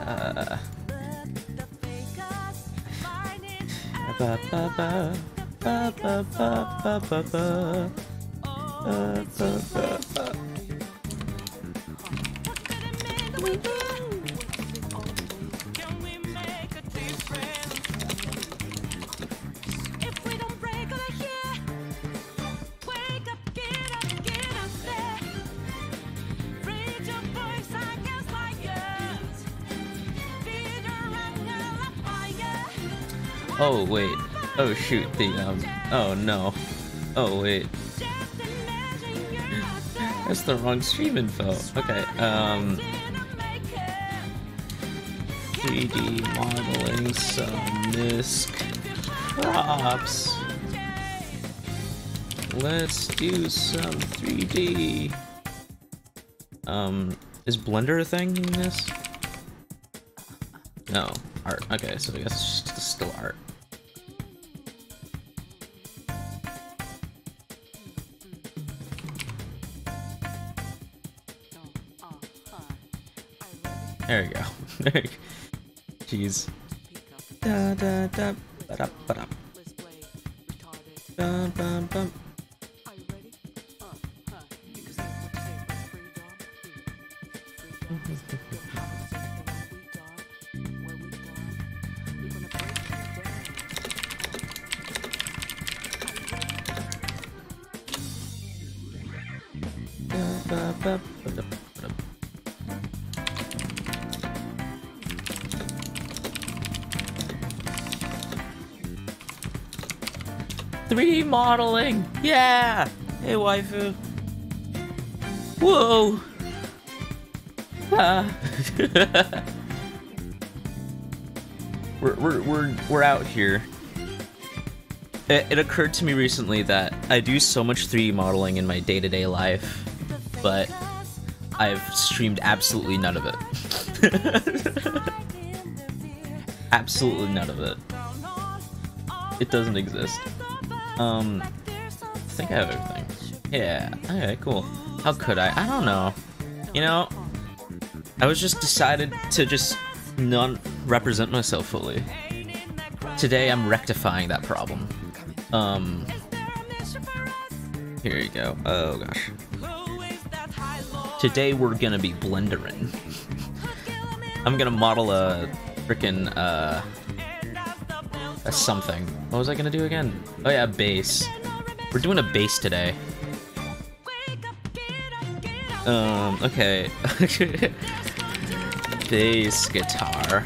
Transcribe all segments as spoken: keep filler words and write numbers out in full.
Uh, ba ba ba ba ba ba ba ba ba ba ba ba ba. Oh wait, oh shoot, the um, oh no, oh wait, that's the wrong stream info. Okay, um, three D modeling some misc props. Let's do some three D. Um, is Blender a thing in this? No, art. Okay, so I guess it's just still art. There you go. There you go. Jeez. Da da da ba da ba da. Bum bum bum. Ba ba ba da. three D modeling! Yeah! Hey, waifu. Whoa! Ah. we're, we're, we're, we're out here. It, it occurred to me recently that I do so much three D modeling in my day-to-day life, but I've streamed absolutely none of it. Absolutely none of it. It doesn't exist. Um, I think I have everything. Yeah, okay, cool. How could I? I don't know. You know, I was just decided to just not represent myself fully. Today I'm rectifying that problem. Um, here you go. Oh gosh. Today we're gonna be blendering. I'm gonna model a frickin' uh, a something. What was I gonna do again? Oh yeah, bass. We're doing a bass today. Um, okay. Bass guitar.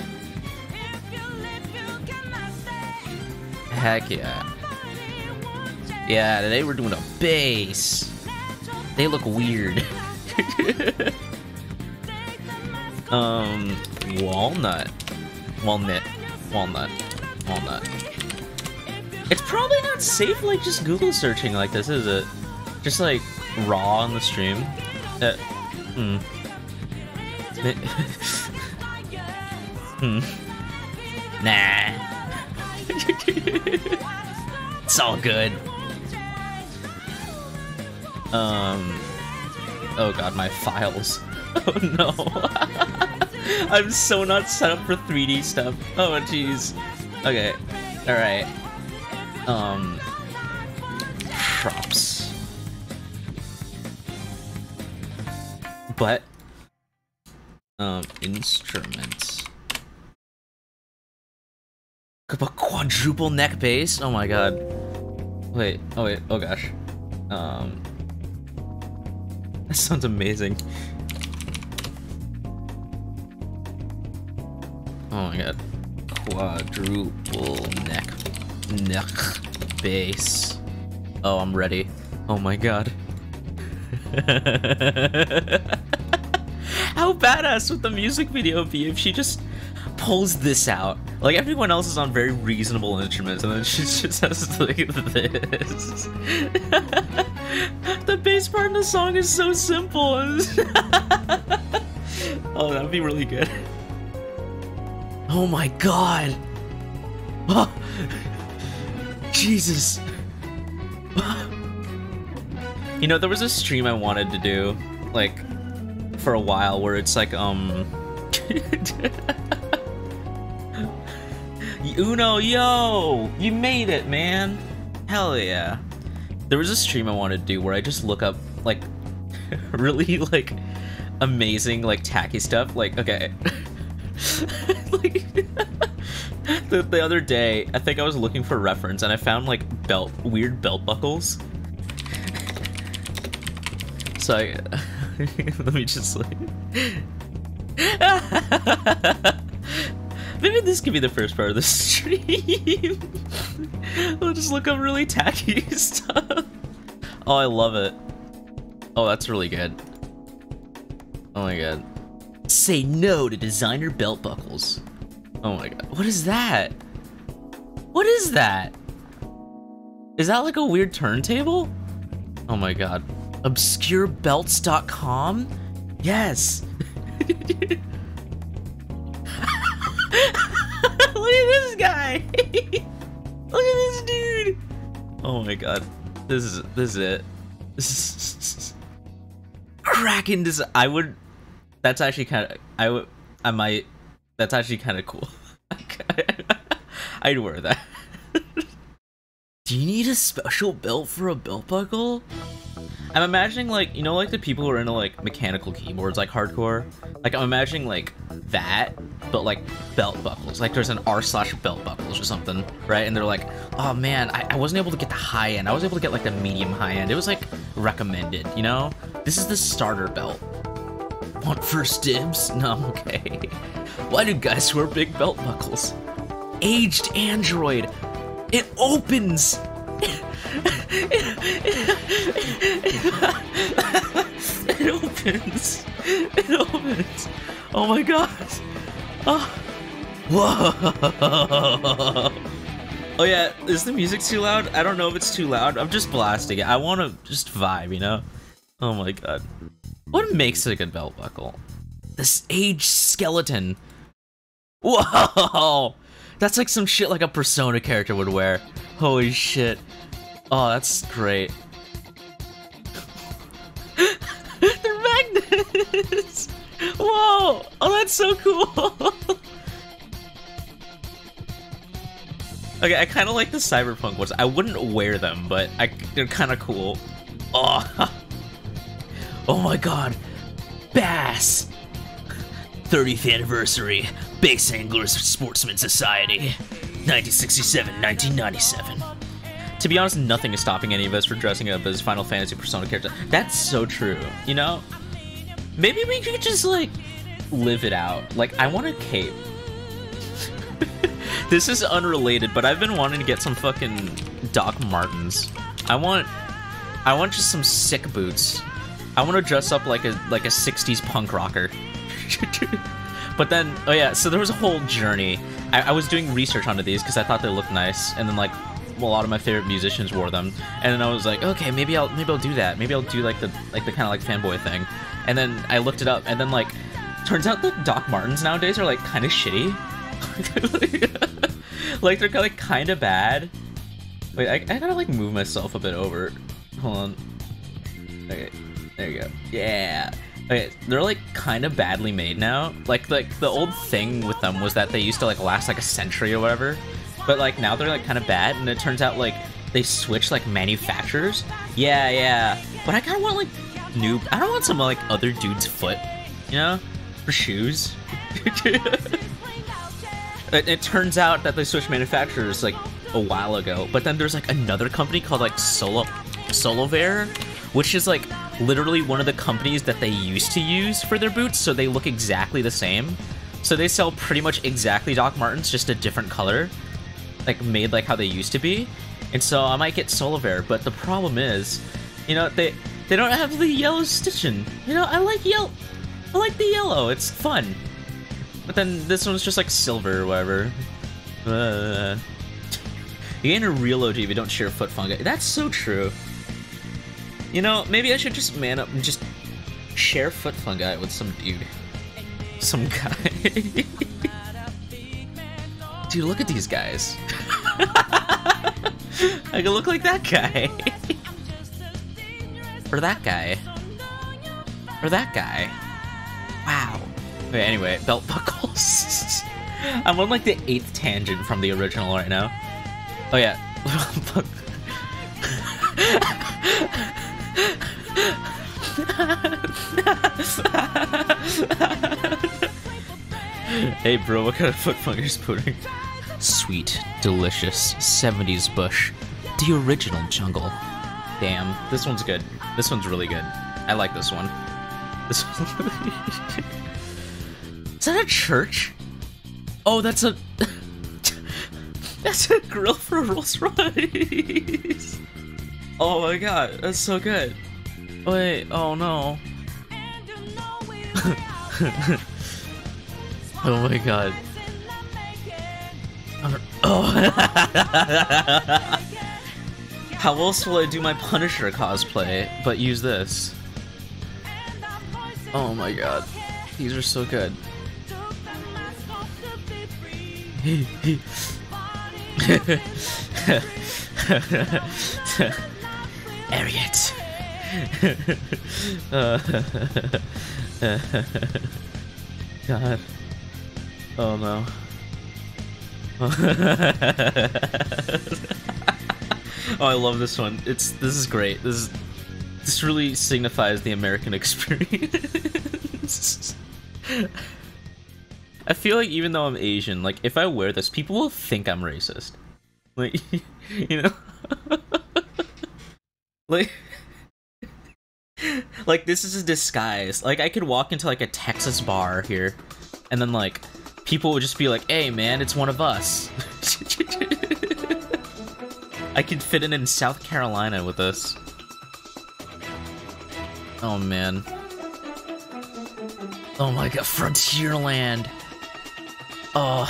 Heck yeah. Yeah, today we're doing a bass. They look weird. um, walnut. Walnut. Walnut. Walnut. It's probably not safe, like, just Google searching like this, is it? Just, like, raw on the stream. Uh, hmm. hmm. Nah. It's all good. Um. Oh god, my files. Oh no. I'm so not set up for three D stuff. Oh jeez. Okay. Alright. Um. Props. But. Um, instruments. A quadruple neck bass? Oh my god. Wait, oh wait, oh gosh. Um. That sounds amazing. Oh my god. Quadruple neck neck bass. Oh, I'm ready. Oh my god. How badass would the music video be if she just pulls this out? Like, everyone else is on very reasonable instruments, and then she just has like this. The bass part in the song is so simple. Oh, that'd be really good. Oh my god. Oh, Jesus. You know, there was a stream I wanted to do, like, for a while, where it's like, um... Uno, yo! You made it, man! Hell yeah. There was a stream I wanted to do where I just look up, like, really, like, amazing, like, tacky stuff. Like, okay. Like, the, the other day, I think I was looking for reference, and I found, like, belt, weird belt buckles. So I, let me just, like... Maybe this could be the first part of the stream. We'll just look up really tacky stuff. Oh, I love it. Oh, that's really good. Oh my god. Say no to designer belt buckles. Oh my god. What is that? What is that? Is that like a weird turntable? Oh my god. obscure belts dot com? Yes. Look at this guy. Look at this dude. Oh my god. This is this is it. This is cracking this. I would that's actually kind of I would I might that's actually kind of cool. I'd wear that. Do you need a special belt for a belt buckle? I'm imagining, like, you know, like the people who are into like mechanical keyboards, like hardcore. Like I'm imagining like that, but like belt buckles. Like there's an r slash belt buckles or something, right? And they're like, oh man, I, I wasn't able to get the high end. I was able to get like the medium high end. It was like recommended, you know? This is the starter belt. Want first dibs? No, I'm okay. Why do guys wear big belt buckles? Aged Android. It opens. It opens. It opens. Oh my god. Oh. Whoa. Oh yeah, is the music too loud? I don't know if it's too loud. I'm just blasting it. I want to just vibe, you know? Oh my god. What makes a good belt buckle? This aged skeleton. Whoa. That's like some shit like a Persona character would wear. Holy shit. Oh, that's great. They're magnets! Whoa! Oh, that's so cool! Okay, I kind of like the cyberpunk ones. I wouldn't wear them, but I, they're kind of cool. Oh. Oh my god. Bass! thirtieth anniversary. Bass Anglers Sportsman Society. nineteen sixty-seven to nineteen ninety-seven. To be honest, nothing is stopping any of us from dressing up as Final Fantasy Persona characters. That's so true, you know? Maybe we could just, like, live it out. Like, I want a cape. This is unrelated, but I've been wanting to get some fucking Doc Martens. I want... I want just some sick boots. I want to dress up like a, like a sixties punk rocker. But then, oh yeah, so there was a whole journey. I, I was doing research onto these because I thought they looked nice, and then, like, a lot of my favorite musicians wore them, and then I was like, okay, maybe I'll maybe I'll do that. Maybe I'll do like the like the kind of like fanboy thing. And then I looked it up, and then like, turns out that Doc Martens nowadays are like kind of shitty. Like they're like kind of bad. Wait, I, I gotta like move myself a bit over. Hold on. Okay, there you go. Yeah. Okay, they're like kind of badly made now. Like like the old thing with them was that they used to like last like a century or whatever. But like now they're like kind of bad, and it turns out like they switch like manufacturers. Yeah, yeah. But I kind of want like new. I don't want some like other dude's foot, you know, for shoes. it, it turns out that they switched manufacturers like a while ago. But then there's like another company called like Solo Solovare, which is like literally one of the companies that they used to use for their boots, so they look exactly the same. So they sell pretty much exactly Doc Martens, just a different color. Like made like how they used to be, and so I might get Solovare, but the problem is, you know, they they don't have the yellow stitching. You know, I like yellow, I like the yellow. It's fun, but then this one's just like silver or whatever. Uh, you ain't a real O G if you don't share foot fungi. That's so true. You know, maybe I should just man up and just share foot fungi with some dude, some guy. Dude, look at these guys. I can look like that guy. Or that guy. Or that guy. Wow. Okay, anyway, belt buckles. I'm on like the eighth tangent from the original right now. Oh yeah. Hey bro, what kind of foot fungus pudding? Sweet, delicious, seventies bush. The original jungle. Damn, this one's good. This one's really good. I like this one. This one. Is that a church? Oh, that's a... That's a grill for Rolls Royce! Oh my god, that's so good. Wait, oh no. Oh my god. Oh. How else will I do my Punisher cosplay but use this? Oh my god. These are so good. Harriet. uh, God. Oh no. Oh, I love this one. It's this is great. This is this really signifies the American experience. I feel like even though I'm Asian, like if I wear this, people will think I'm racist. Like, you know, like, like this is a disguise. Like I could walk into like a Texas bar here, and then like people would just be like, "Hey, man, it's one of us." I could fit in in South Carolina with this. Oh man. Oh my god, Frontierland. Oh.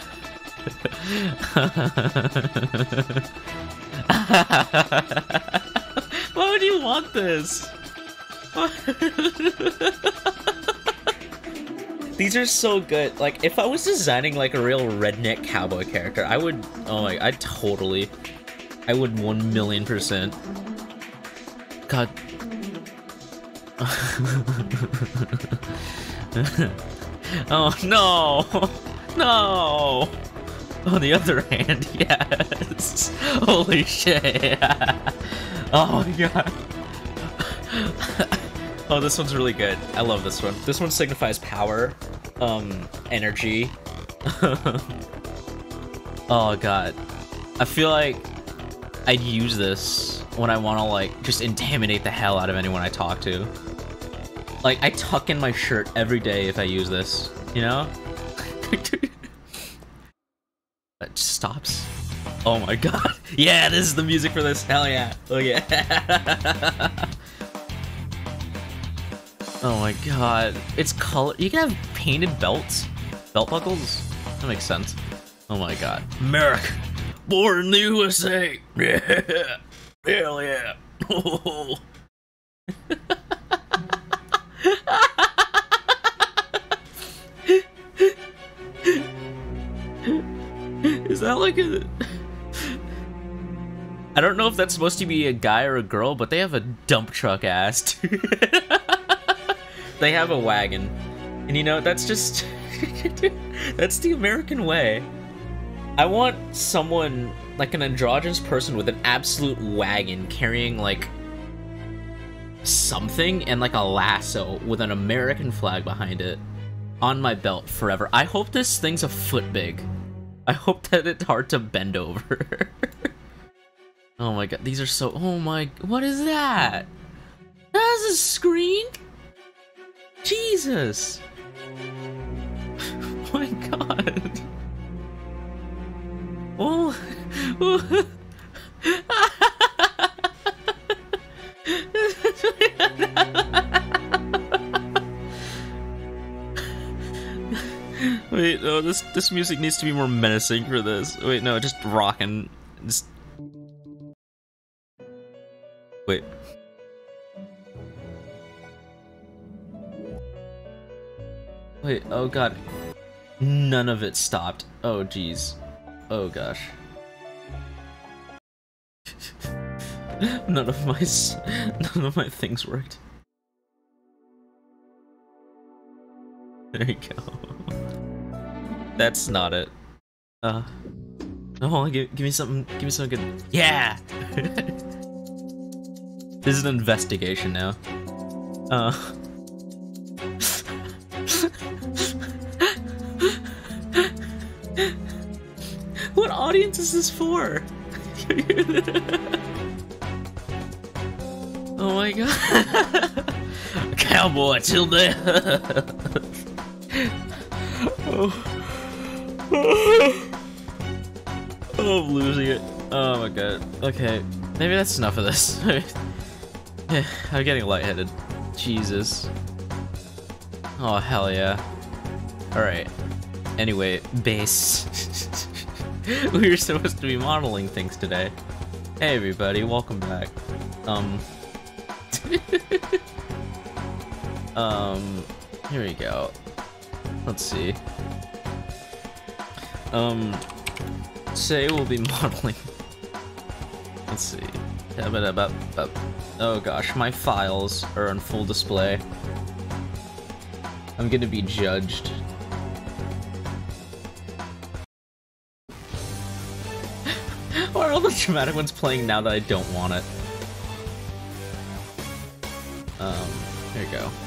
Why would you want this? These are so good. Like, if I was designing like a real redneck cowboy character, I would. Oh my! I totally. I would one million percent. God. Oh no! No! On the other hand, yes! Holy shit! Oh my god! Oh, this one's really good. I love this one. This one signifies power, um, energy. Oh god. I feel like I'd use this when I want to, like, just intimidate the hell out of anyone I talk to. Like, I tuck in my shirt every day if I use this, you know? It just stops. Oh my god. Yeah, this is the music for this. Hell yeah. Oh yeah. Oh my god. It's color. You can have painted belts? Belt buckles? That makes sense. Oh my god. America. Born in the U S A. Yeah. Hell yeah. Oh. Is that like a... I don't know if that's supposed to be a guy or a girl, but they have a dump truck ass. They have a wagon. And you know, that's just... that's the American way. I want someone, like an androgynous person with an absolute wagon carrying, like, something and, like, a lasso with an American flag behind it on my belt forever. I hope this thing's a foot big. I hope that it's hard to bend over. Oh my god, these are so... Oh my... What is that? That's a screen? Jesus! Oh my god. Oh... Wait, no, this this music needs to be more menacing for this. Wait, no, just rockin'. Just... Wait. Wait, oh god. None of it stopped. Oh jeez. Oh gosh. None of my s- none of my things worked. There you go. That's not it. Uh, no, give, give me something, give me something good. Yeah! This is an investigation now. Uh. What audience is this for? Oh my god. Cowboy till death. Oh. Oh, I'm losing it. Oh my god. Okay, maybe that's enough of this. Yeah, I'm getting lightheaded. Jesus. Oh, hell yeah. Alright. Anyway, base. We were supposed to be modeling things today. Hey everybody, welcome back. Um... um... Here we go. Let's see. Um... Today we'll be modeling... Let's see. Oh gosh, my files are on full display. I'm gonna be judged. Why are all the dramatic ones playing now that I don't want it? Um, there you go.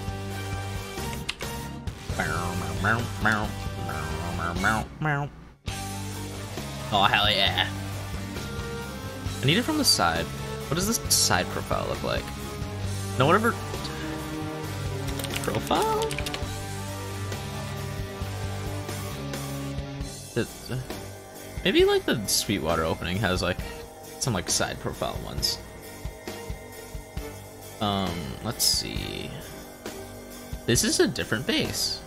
Oh, hell yeah. I need it from the side. What does this side profile look like? No, whatever. Profile? The, the, maybe like the Sweetwater opening has like some like side profile ones. Um, let's see. This is a different base.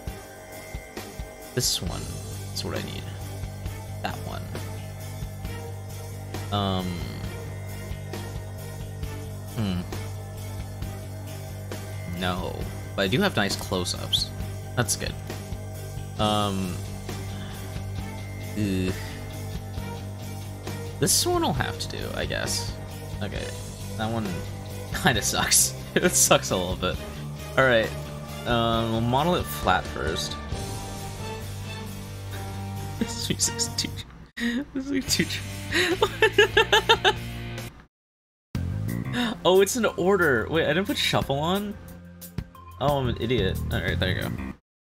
This one is what I need. That one. Um. Hmm. No, but I do have nice close-ups. That's good. Um. Ugh. This one will have to do, I guess. Okay, that one kind of sucks. It sucks a little bit. All right. Um, we'll model it flat first. Jesus, dude. This is too. Oh, it's an order. Wait, I didn't put shuffle on? Oh, I'm an idiot. Alright, there you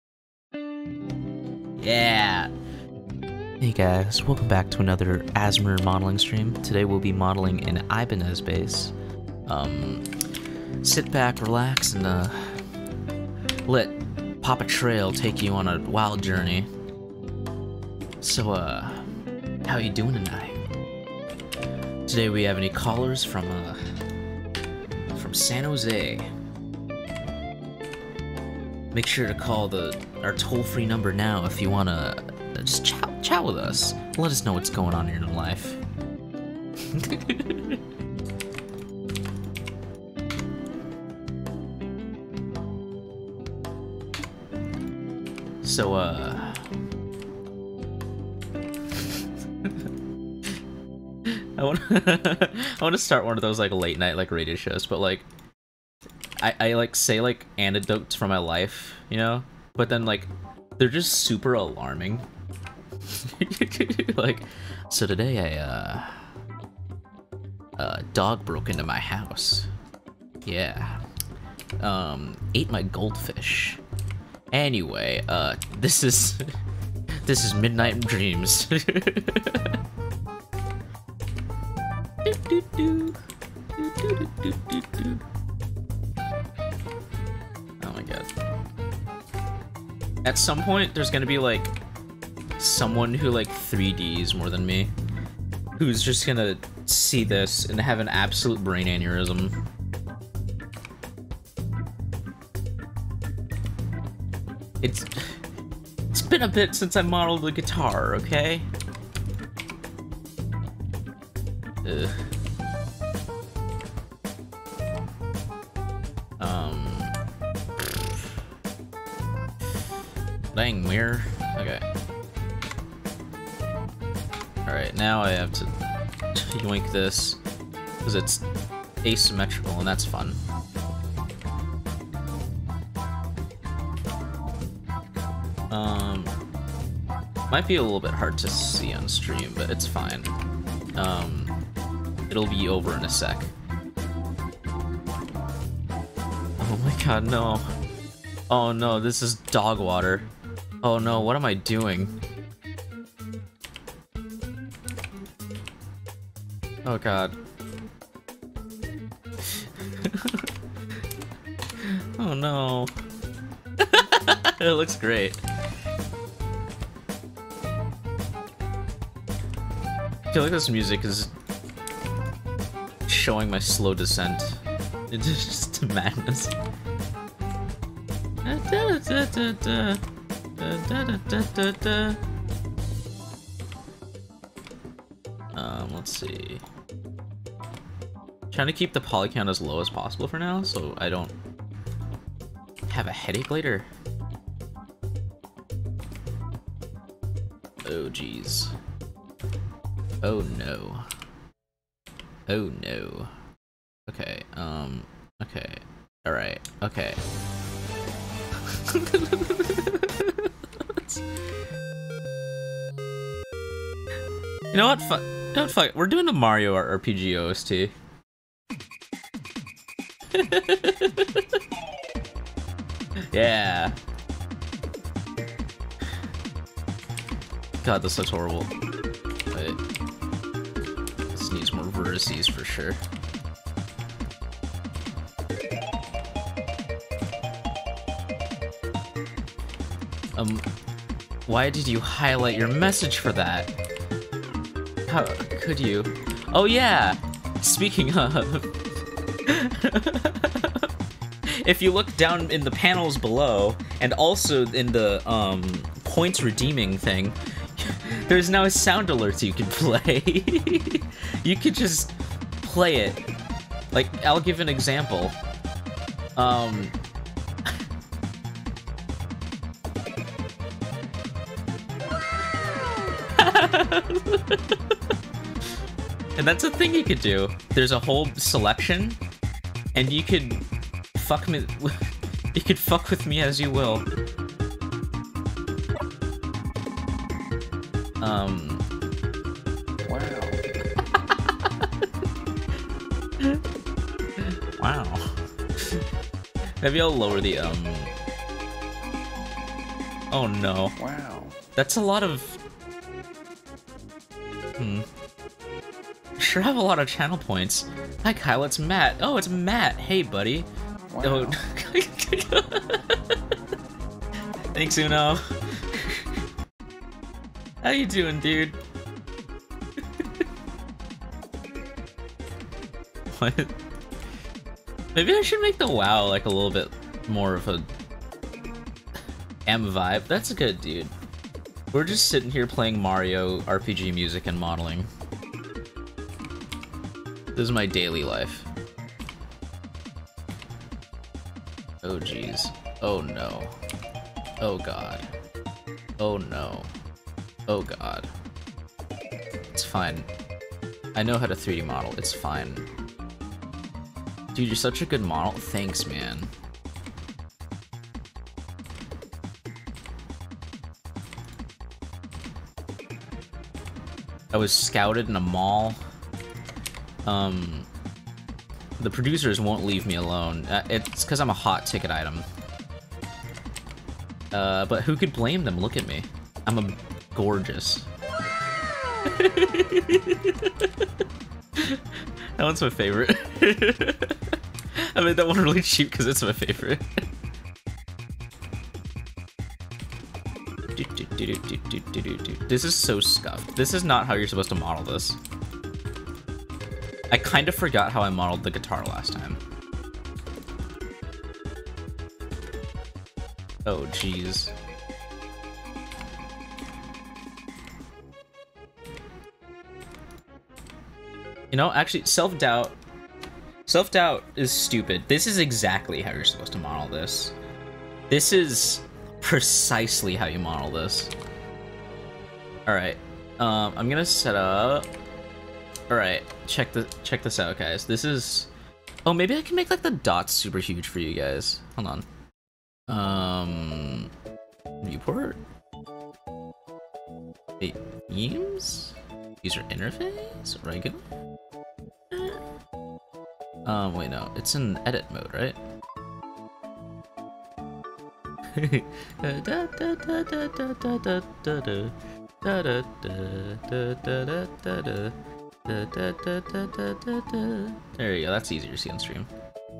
go. Yeah! Hey guys, welcome back to another Asmer modeling stream. Today we'll be modeling an Ibanez base. Um, sit back, relax, and uh, let Papa Trail take you on a wild journey. So, uh, how you doing tonight? Today we have any callers from, uh, from San Jose. Make sure to call the our toll-free number now if you wanna uh, just chat, chat with us. Let us know what's going on in your life. So, uh... I want I want to start one of those like late night like radio shows, but like I I like say like anecdotes from my life, you know, but then like they're just super alarming. Like, so today I uh a dog broke into my house. Yeah. Um ate my goldfish. Anyway, uh this is this is Midnight Dreams. Do, do, do. Do, do, do, do, do. Oh my god. At some point, there's gonna be like someone who like three Ds more than me, who's just gonna see this and have an absolute brain aneurysm. It's it's been a bit since I modeled the guitar, okay? Ugh. Um. Dang mirror. Okay. All right, now I have to yoink this because it's asymmetrical, and that's fun. Um, might be a little bit hard to see on stream, but it's fine. Um, it'll be over in a sec. Oh my god, no. Oh no, this is dog water. Oh no, what am I doing? Oh god. Oh no. It looks great. I feel like this music is showing my slow descent into just madness. Um, let's see. Trying to keep the poly count as low as possible for now, so I don't have a headache later. Oh geez. Oh no. Oh no. Okay, um, okay. Alright, okay. You know what? Fuck. You know what? Fuck. We're doing the Mario R P G O S T. Yeah. God, this looks horrible. Wait. This needs more vertices for sure. Um, why did you highlight your message for that? How could you? Oh yeah! Speaking of... If you look down in the panels below, and also in the um, points redeeming thing, there's now a sound alert you can play. You could just play it. Like, I'll give an example. Um... And that's a thing you could do. There's a whole selection, and you could fuck me. You could fuck with me as you will. Um. Wow. Wow. Maybe I'll lower the um. Oh no. Wow. That's a lot of. Hmm. Sure have a lot of channel points. Hi Kyle, it's Matt. Oh, it's Matt. Hey, buddy. Wow. Oh. Thanks, Uno. How you doing, dude? What? Maybe I should make the WoW like a little bit more of a M vibe. That's good, dude. We're just sitting here playing Mario R P G music and modeling. This is my daily life. Oh jeez. Oh no. Oh god. Oh no. Oh god. It's fine. I know how to three D model. It's fine. Dude, you're such a good model. Thanks, man. I was scouted in a mall. Um, the producers won't leave me alone. Uh, it's because I'm a hot ticket item. Uh, but who could blame them? Look at me. I'm a gorgeous. That one's my favorite. I made that one really cheap because it's my favorite. This is so scuffed. This is not how you're supposed to model this. I kind of forgot how I modeled the guitar last time. Oh, jeez. You know, actually, self-doubt... Self-doubt is stupid. This is exactly how you're supposed to model this. This is precisely how you model this. Alright. Um, I'm gonna set up... Alright, check the check this out, guys. This is... Oh, maybe I can make, like, the dots super huge for you guys. Hold on. Um... viewport? Wait, themes? User interface? Regular? Um, wait, no. It's in edit mode, right? There you go, that's easier to see on stream.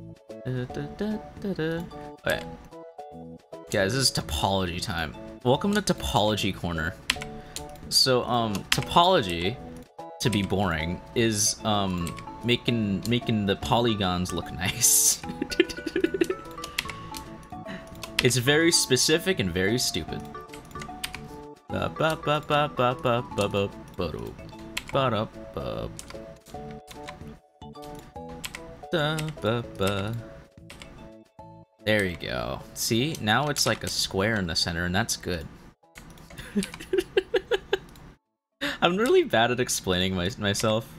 Alright. Guys, this is topology time. Welcome to Topology Corner. So, um, topology, to be boring, is, um, making, making the polygons look nice. It's very specific and very stupid. There you go. See? Now it's like a square in the center, and that's good. I'm really bad at explaining my myself.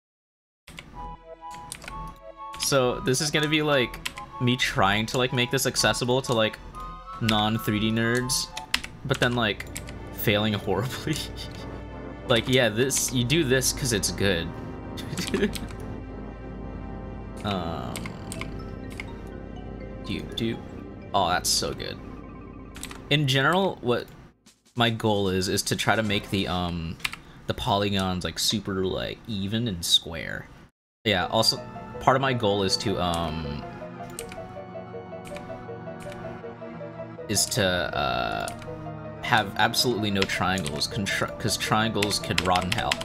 So this is gonna be like me trying to like make this accessible to like non three D nerds, but then like failing horribly. Like, yeah, this you do this because it's good. um, do do. Oh, that's so good. In general, what my goal is is to try to make the um the polygons like super like even and square. Yeah. Also, part of my goal is to um. is to uh, have absolutely no triangles, because triangles could rot in hell.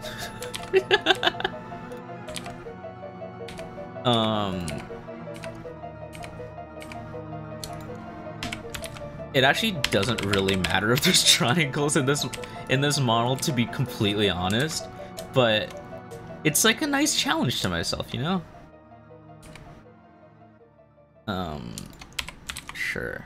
um, it actually doesn't really matter if there's triangles in this in this model, to be completely honest, but it's like a nice challenge to myself, you know? Um, sure.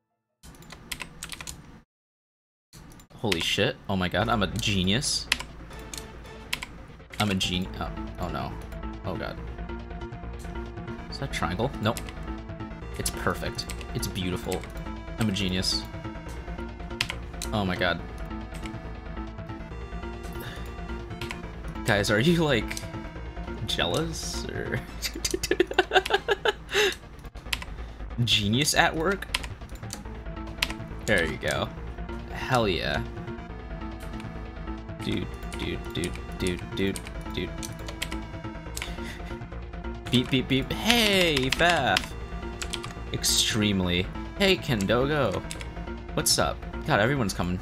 Holy shit. Oh my god, I'm a genius. I'm a genius. Oh, oh no. Oh god. Is that a triangle? Nope. It's perfect. It's beautiful. I'm a genius. Oh my god. Guys, are you like jealous or genius at work? There you go. Hell yeah. Dude, dude, dude, dude, dude, dude. Beep, beep, beep. Hey, Faf. Extremely. Hey, Kendogo. What's up? God, everyone's coming.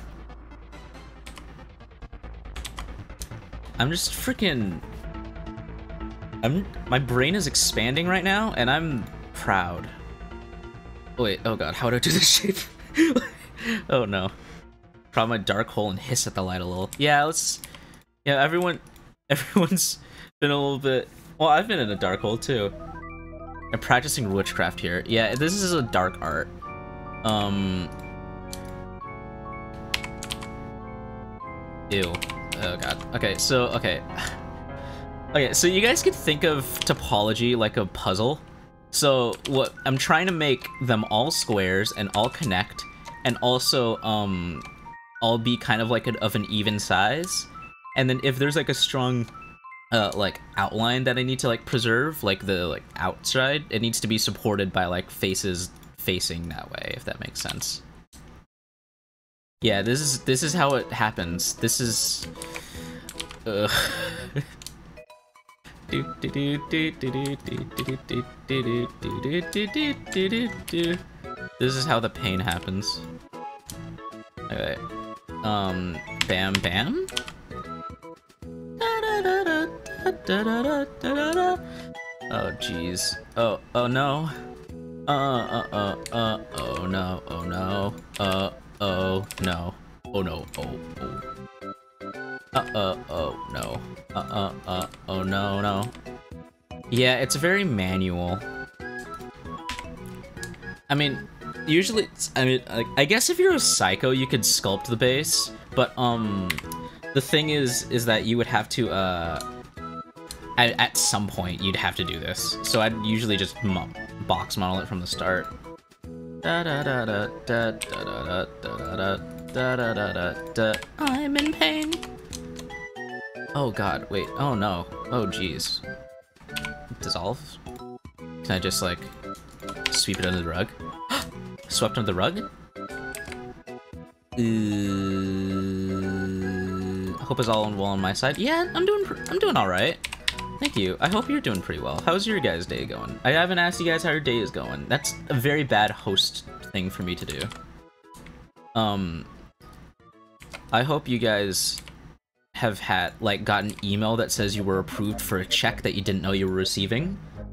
I'm just freaking... I'm... My brain is expanding right now, and I'm proud. Wait, oh god, how do I do this shape? Oh no. Probably my dark hole and hiss at the light a little. Yeah, let's... Yeah, everyone... Everyone's been a little bit... Well, I've been in a dark hole, too. I'm practicing witchcraft here. Yeah, this is a dark art. Um... Ew. Oh, God. Okay, so... Okay. Okay, so you guys could think of topology like a puzzle. So, what... I'm trying to make them all squares and all connect, and also, um... all be kind of like a, of an even size, and then if there's like a strong uh like outline that I need to like preserve, like the like outside, it needs to be supported by like faces facing that way, if that makes sense. Yeah, this is this is how it happens. This is Ugh. This is how the pain happens. Okay. Um, bam, bam. Oh, jeez. Oh, oh no. Uh, uh, uh, uh, oh no, oh no. Uh, oh no. Oh no, oh, oh. Uh, uh, oh no. Uh, uh, uh, oh no, no. Yeah, it's very manual. I mean, usually, it's, I mean, like, I guess if you're a psycho, you could sculpt the base, but, um, the thing is, is that you would have to, uh, at, at some point, you'd have to do this. So I'd usually just mo box model it from the start. Da da da da da da da da da da da da da da. I'm in pain. Oh god, wait. Oh no. Oh jeez. Dissolve? Can I just like sweep it under the rug? Swept under the rug? Uh, hope it's all well on my side. Yeah, I'm doing. I'm doing all right. Thank you. I hope you're doing pretty well. How's your guys' day going? I haven't asked you guys how your day is going. That's a very bad host thing for me to do. Um, I hope you guys have had, like, got an email that says you were approved for a check that you didn't know you were receiving.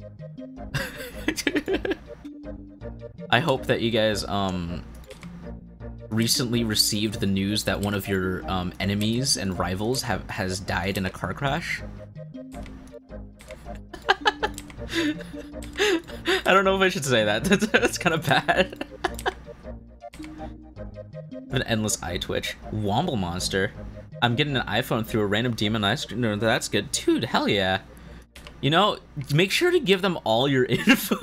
I hope that you guys, um, recently received the news that one of your, um, enemies and rivals have has died in a car crash. I don't know if I should say that. That's, that's kind of bad. An endless eye twitch. Womble monster. I'm getting an iPhone through a random demon eye screen. No, that's good. Dude, hell yeah. You know, make sure to give them all your info.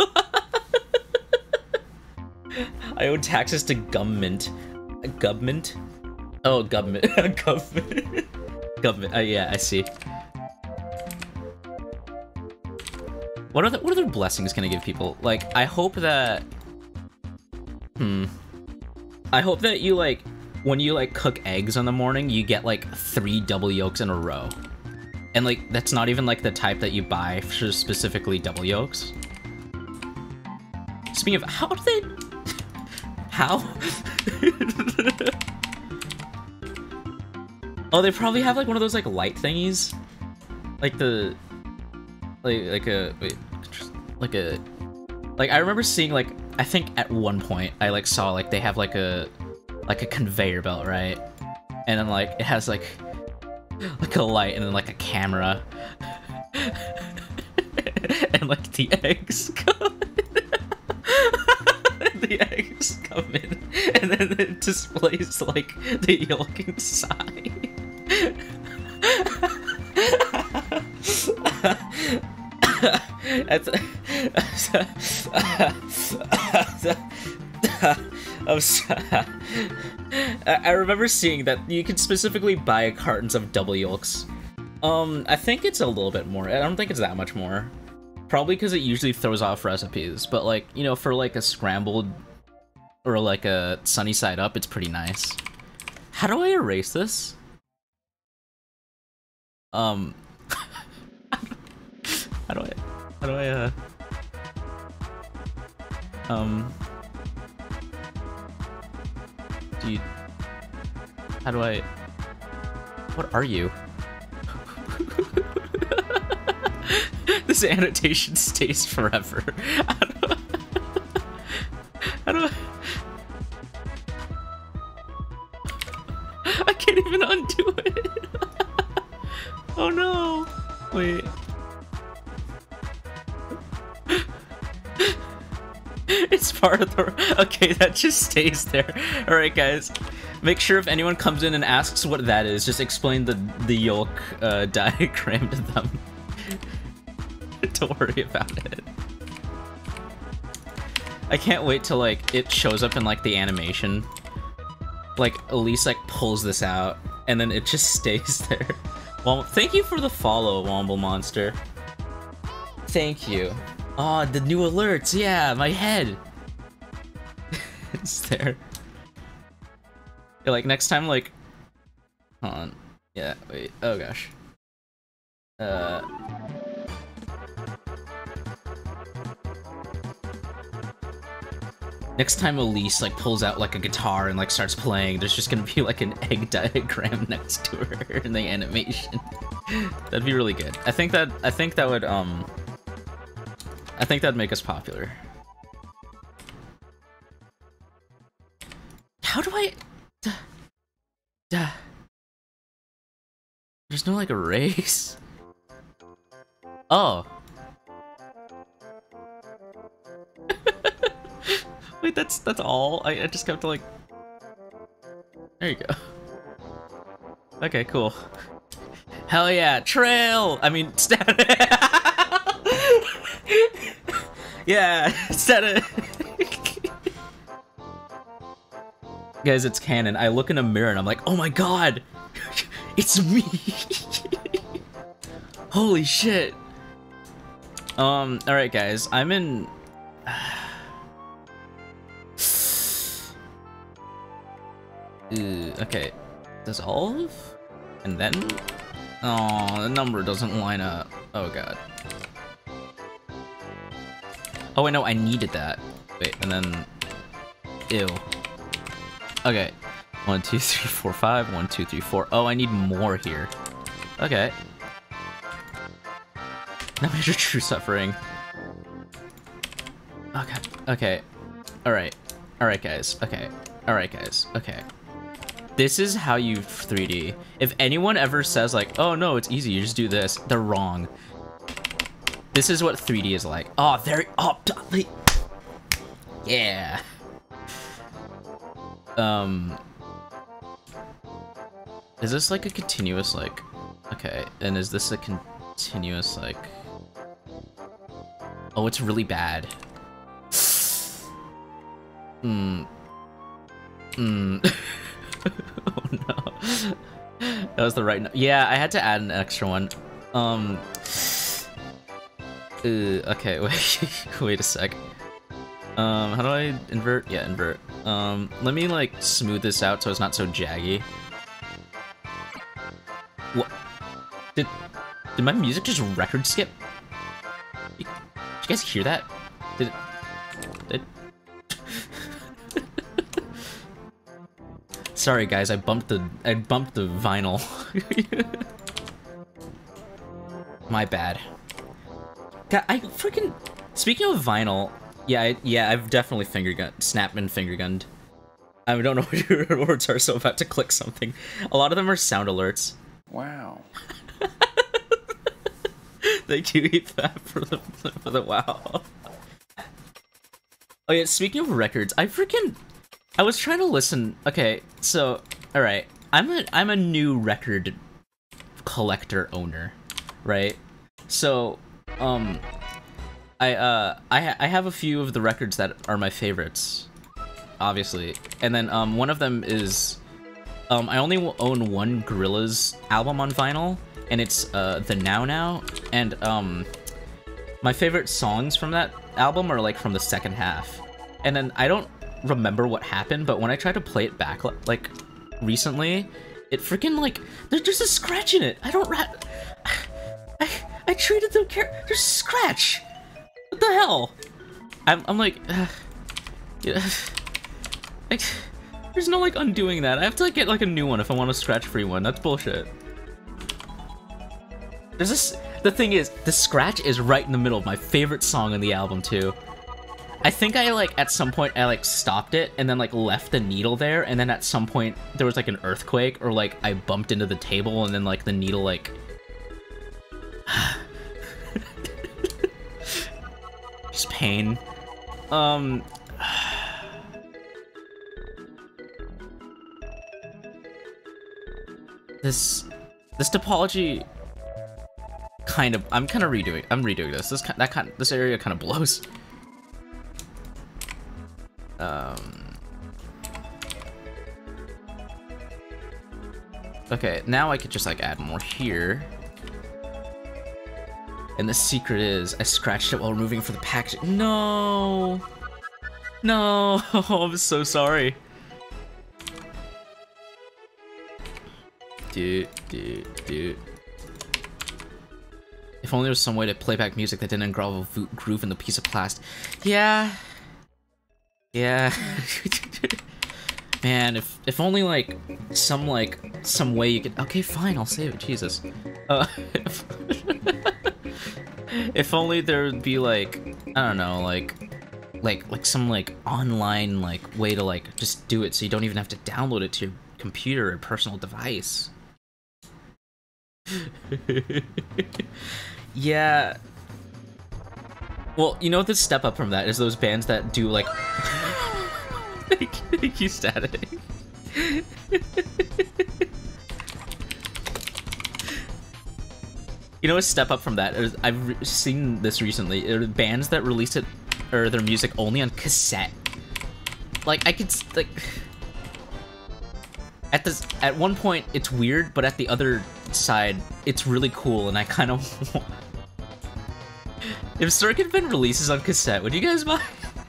I owe taxes to government. Government? Oh, government. Government. Government. Oh, yeah, I see. What are the, what other blessings can I give people? Like, I hope that... Hmm. I hope that you, like, when you, like, cook eggs in the morning, you get, like, three double yolks in a row. And, like, that's not even, like, the type that you buy for specifically double yolks. Speaking of, how do they... How? Oh, they probably have, like, one of those, like, light thingies? Like the... Like, like a... Wait. Like a... Like, I remember seeing, like... I think at one point, I, like, saw, like, they have, like, a... Like, a conveyor belt, right? And then, like, it has, like... Like, a light and then, like, a camera. And, like, the eggs come in. The eggs come in. And then it displays, like, the yolk inside. That's, I'm sorry. I remember seeing that you could specifically buy cartons of double yolks. Um, I think it's a little bit more. I don't think it's that much more. Probably because it usually throws off recipes, but like, you know, for like a scrambled or like a sunny side up, it's pretty nice. How do I erase this? Um, how do I, how do I, uh, um, do you, how do I, what are you? This annotation stays forever. How do I, how do I, I can't even undo it. Oh no, wait. It's part of the... Okay, that just stays there. Alright, guys. Make sure if anyone comes in and asks what that is, just explain the, the yolk uh, diagram to them. Don't worry about it. I can't wait till, like, it shows up in, like, the animation. Like, Elise, like, pulls this out, and then it just stays there. Well, thank you for the follow, Womble Monster. Thank you. Aw, oh, the new alerts, yeah, my head. It's there. Yeah, like, next time, like... Hold on. Yeah, wait, oh gosh. Uh... Next time Elise, like, pulls out, like, a guitar and, like, starts playing, there's just gonna be, like, an egg diagram next to her in the animation. That'd be really good. I think that, I think that would, um... I think that'd make us popular. How do I... Duh, duh. There's no, like, erase. Oh. Wait, that's that's all? I, I just have to, like... There you go. Okay, cool. Hell yeah, trail! I mean, static! Yeah, static! Guys, it's canon. I look in a mirror and I'm like, oh my god! It's me! Holy shit! Um, alright guys, I'm in... uh, okay, dissolve? And then... Oh, the number doesn't line up. Oh god. Oh wait, no, I needed that. Wait, and then... Ew. Okay. One, two, three, four, five. One, two, three, four. Oh, I need more here. Okay. No major true suffering. Okay. Okay. Alright. Alright, guys. Okay. Alright, guys. Okay. This is how you three D. If anyone ever says, like, oh no, it's easy, you just do this, they're wrong. This is what three D is like. Oh, very. Oh, yeah. Um. Is this like a continuous, like. Okay, and is this a continuous, like. Oh, it's really bad. Hmm. Hmm. Oh no. That was the right no yeah, I had to add an extra one. Um. Uh, okay, wait. Wait a sec. Um, how do I invert? Yeah, invert. Um, let me like smooth this out so it's not so jaggy. What? Did did my music just record skip? Did you guys hear that? Did it? Did Sorry guys, I bumped the I bumped the vinyl. My bad. God, I freaking. Speaking of vinyl, yeah, I, yeah, I've definitely finger gun, snap and finger gunned. I don't know what your words are, so I'm about to click something. A lot of them are sound alerts. Wow. Thank you, eat that for the for the wow. Oh yeah, speaking of records, I freaking. I was trying to listen. Okay, so all right, I'm a I'm a new record collector owner, right? So, um, I uh I ha I have a few of the records that are my favorites, obviously, and then um one of them is um I only own one Gorillaz album on vinyl, and it's uh the Now Now, and um my favorite songs from that album are like from the second half, and then I don't remember what happened, but when I tried to play it back like recently, it freaking like there's just a scratch in it. I don't rat. I I treated the character. There's a scratch. What the hell? I'm I'm like, uh, yeah. Like, there's no like undoing that. I have to like get like a new one if I want a scratch-free one. That's bullshit. There's this. The thing is, the scratch is right in the middle of my favorite song on the album too. I think I, like, at some point, I, like, stopped it and then, like, left the needle there, and then at some point, there was, like, an earthquake, or, like, I bumped into the table, and then, like, the needle, like... Just pain. Um... This... This topology... Kind of... I'm kind of redoing... I'm redoing this. This, that kind, this area kind of blows. Um, okay, now I could just like add more here. And the secret is I scratched it while removing for the packaging. No! No! I'm so sorry. Dude, dude, dude. If only there was some way to play back music that didn't involve a groove in the piece of plastic. Yeah. Yeah. Man, if if only like some like some way you could. Okay, fine, I'll save it. Jesus. Uh, if, if only there would be like I don't know, like like like some like online like way to like just do it so you don't even have to download it to your computer or personal device. Yeah. Well, you know what the step up from that is those bands that do like Thank you, Static. You know a step up from that is I've re seen this recently. Are bands that release it or their music only on cassette. Like I could like at this at one point it's weird, but at the other side it's really cool, and I kind of. If Circuit Bend releases on cassette, would you guys buy?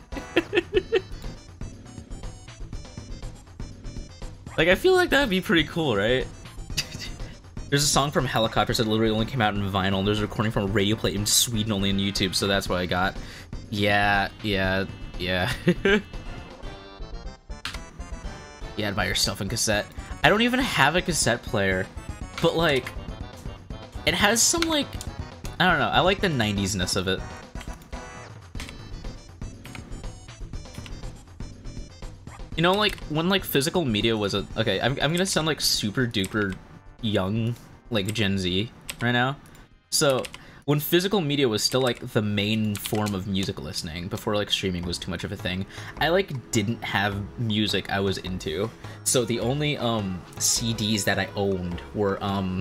Like, I feel like that'd be pretty cool, right? There's a song from Helicopters that literally only came out in vinyl, and there's a recording from a radio play in Sweden only on YouTube, so that's what I got. Yeah, yeah, yeah. Yeah, buy yourself a cassette. I don't even have a cassette player, but like, it has some like, I don't know, I like the nineties-ness of it. You know, like, when, like, physical media was a... Okay, I'm, I'm gonna sound, like, super duper young, like, Gen Z right now. So, when physical media was still, like, the main form of music listening, before, like, streaming was too much of a thing, I, like, didn't have music I was into. So, the only, um, C Ds that I owned were, um...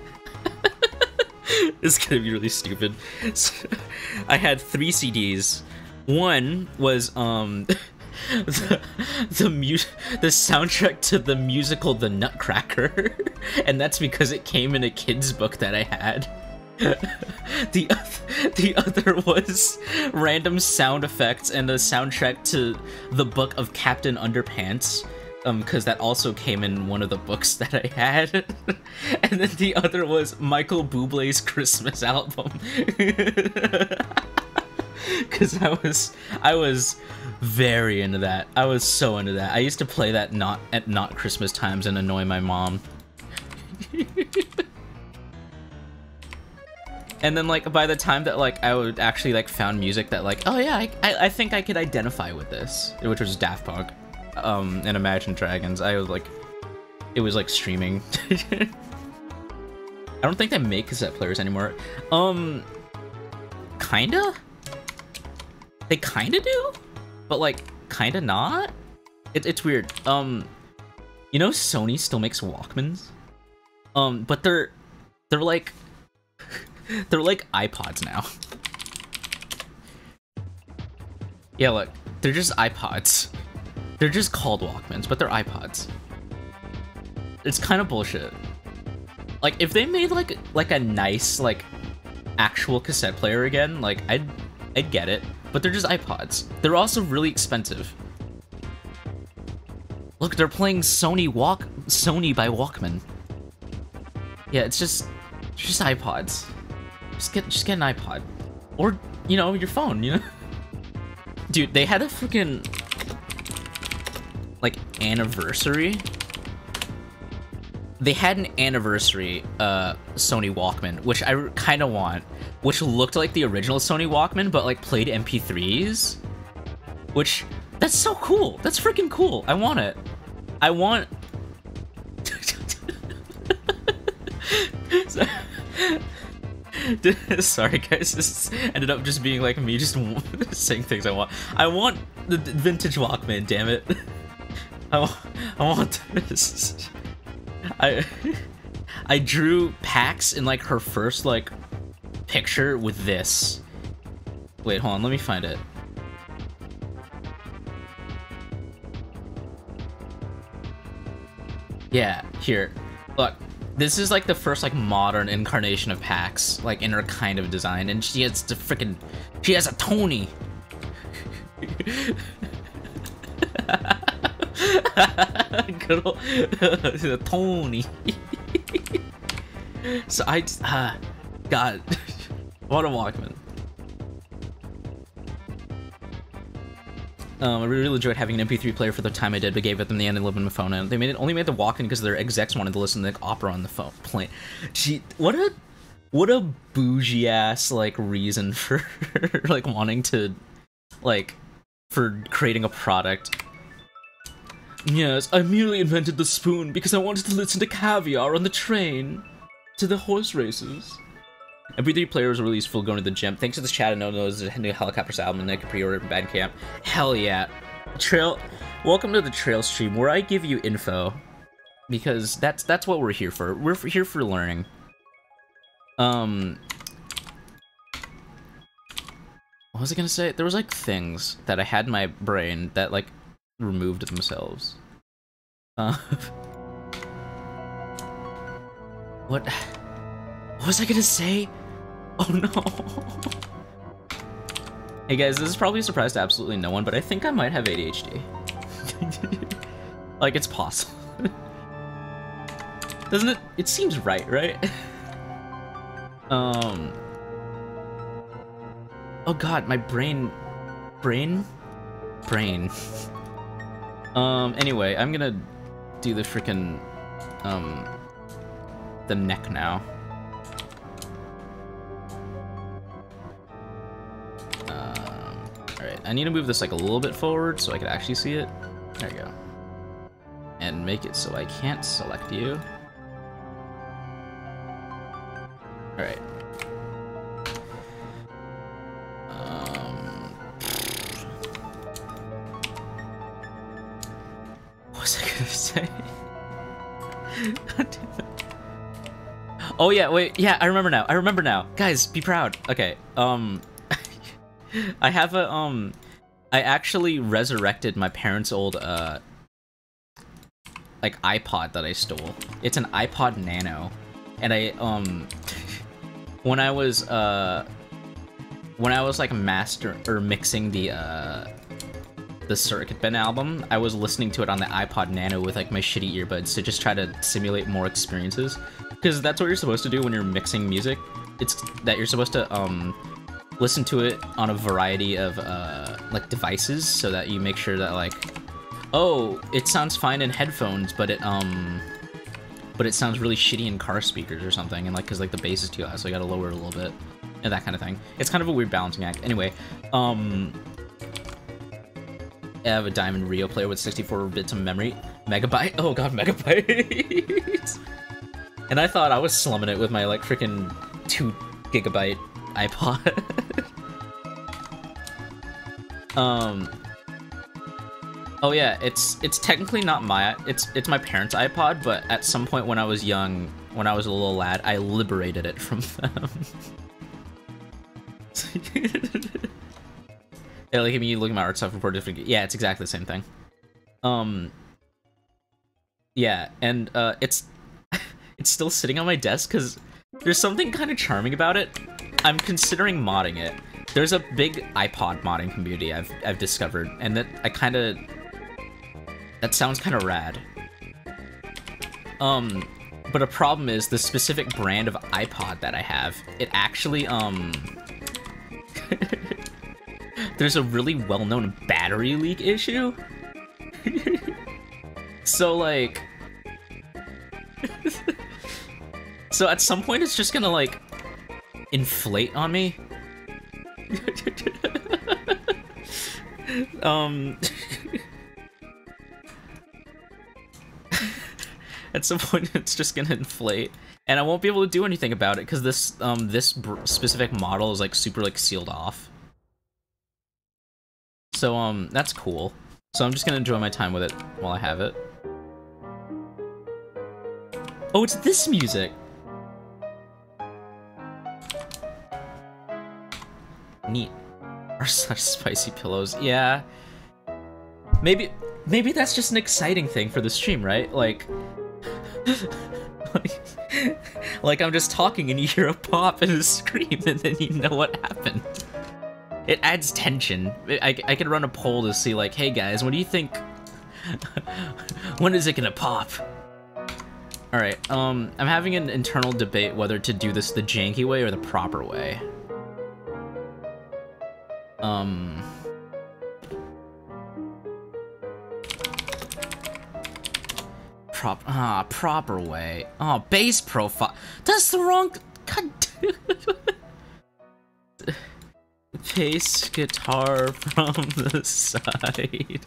It's gonna be really stupid. So, I had three C Ds. One was, um... the the, mu the soundtrack to the musical The Nutcracker, and that's because it came in a kid's book that I had. the the other was random sound effects and the soundtrack to the book of Captain Underpants, um, because that also came in one of the books that I had. And then the other was Michael Bublé's Christmas album. Because I was I was very into that. I was so into that. I used to play that not at not Christmas times and annoy my mom. And then, like, by the time that, like, I would actually, like, found music that, like, oh yeah, I, I, I think I could identify with this, which was Daft Punk, um, and Imagine Dragons. I was like, it was like streaming. I don't think they make cassette players anymore. Um, kinda. They kinda do, but like kinda not. It, it's weird. Um, you know, Sony still makes Walkmans. Um, but they're they're like they're like iPods now. Yeah, look, they're just iPods. They're just called Walkmans, but they're iPods. It's kind of bullshit. Like, if they made like like a nice like actual cassette player again, like I'd I'd get it. But they're just iPods. They're also really expensive. Look, they're playing Sony Walk Sony by Walkman. Yeah, it's just it's just iPods. Just get just get an iPod. Or, you know, your phone, you know? Dude, they had a freaking like anniversary. They had an anniversary uh Sony Walkman, which I kind of want, which looked like the original Sony Walkman, but like played M P threes. Which, that's so cool. That's freaking cool. I want it. I want. Sorry guys, this ended up just being like me just saying things I want. I want the vintage Walkman, damn it. I want, I want this. I I drew Pax in like her first like picture with this. Wait, hold on, let me find it. Yeah, here. Look, this is like the first like modern incarnation of Pax, like in her kind of design, and she has the freaking she has a Tony. Good old Tony. So I, uh, God, what a Walkman. Um, I really enjoyed having an M P three player for the time I did, but gave it them the end and lived on my phone. And they made it only made the Walkman because their execs wanted to listen to like opera on the phone plane. Gee, what a what a bougie ass like reason for like wanting to like for creating a product. Yes, I merely invented the spoon because I wanted to listen to Caviar on the train to the horse races. M P three player was released full going to the gym. Thanks to the chat, I know there's a new Helicopters album and I could pre-order it in Bandcamp. Hell yeah. Trail, welcome to the Trail stream where I give you info. Because that's that's what we're here for. We're for, here for learning. Um... What was I gonna say? There was like things that I had in my brain that like removed themselves. Uh, What? What was I gonna say? Oh no. Hey guys, this is probably a surprise to absolutely no one, but I think I might have A D H D. Like, it's possible. Doesn't it? It seems right, right? um. Oh god, my brain... Brain? Brain. um, anyway, I'm gonna do the freaking... Um... The neck now. Um, Alright, I need to move this like a little bit forward so I can actually see it. There you go. And make it so I can't select you. Alright. Um, what was I gonna say? God damn it. Oh yeah, wait, yeah, I remember now. I remember now. Guys, be proud. Okay, um... I have a, um... I actually resurrected my parents' old, uh... like, iPod that I stole. It's an iPod Nano. And I, um... when I was, uh... when I was, like, master... or mixing the, uh... the Circuit Bend album, I was listening to it on the iPod Nano with, like, my shitty earbuds to just try to simulate more experiences. Because that's what you're supposed to do when you're mixing music. It's that you're supposed to, um... listen to it on a variety of, uh... like, devices, so that you make sure that, like... oh, it sounds fine in headphones, but it, um... but it sounds really shitty in car speakers or something, and, like, because, like, the bass is too loud, so you gotta lower it a little bit. And that kind of thing. It's kind of a weird balancing act. Anyway, um... I have a Diamond Rio player with sixty-four bits of memory. Megabyte? Oh god, megabyte! And I thought I was slumming it with my, like, freaking two gigabyte iPod. um... Oh yeah, it's it's technically not my it's it's my parents' iPod, but at some point when I was young, when I was a little lad, I liberated it from them. Yeah, like, I mean, you look at my art stuff for different. Yeah, it's exactly the same thing. Um. Yeah, and uh, it's it's still sitting on my desk because there's something kind of charming about it. I'm considering modding it. There's a big iPod modding community I've I've discovered, and that I kind of that sounds kind of rad. Um, but a problem is the specific brand of iPod that I have. It actually um. There's a really well-known battery leak issue. So, like... so at some point it's just gonna, like, inflate on me. um... At some point it's just gonna inflate. And I won't be able to do anything about it, because this, um, this br specific model is, like, super, like, sealed off. So, um, that's cool. So I'm just gonna enjoy my time with it while I have it. Oh, it's this music! Neat. Are such spicy pillows. Yeah. Maybe, maybe that's just an exciting thing for the stream, right? Like... like, like I'm just talking and you hear a pop and a scream and then you know what happened. It adds tension. I, I could run a poll to see, like, hey guys, what do you think? When is it gonna pop? Alright, um, I'm having an internal debate whether to do this the janky way or the proper way. Um... Prop- ah, proper way. Oh, bass profile. That's the wrong- God. Bass guitar from the side.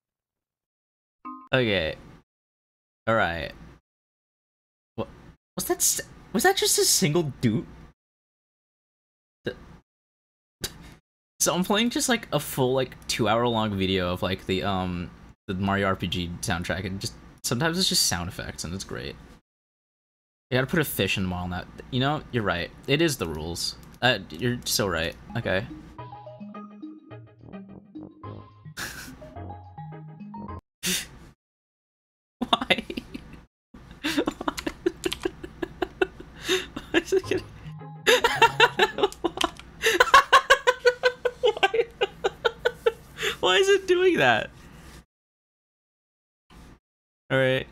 Okay. Alright. What was that? s- Was that just a single doot? The- So I'm playing just like a full like two hour long video of like the um the Mario R P G soundtrack, and just sometimes it's just sound effects and it's great. You gotta put a fish in the model now. You know, you're right. It is the rules. Uh, you're so right. Okay. Why? Why? Why is it doing that? All right.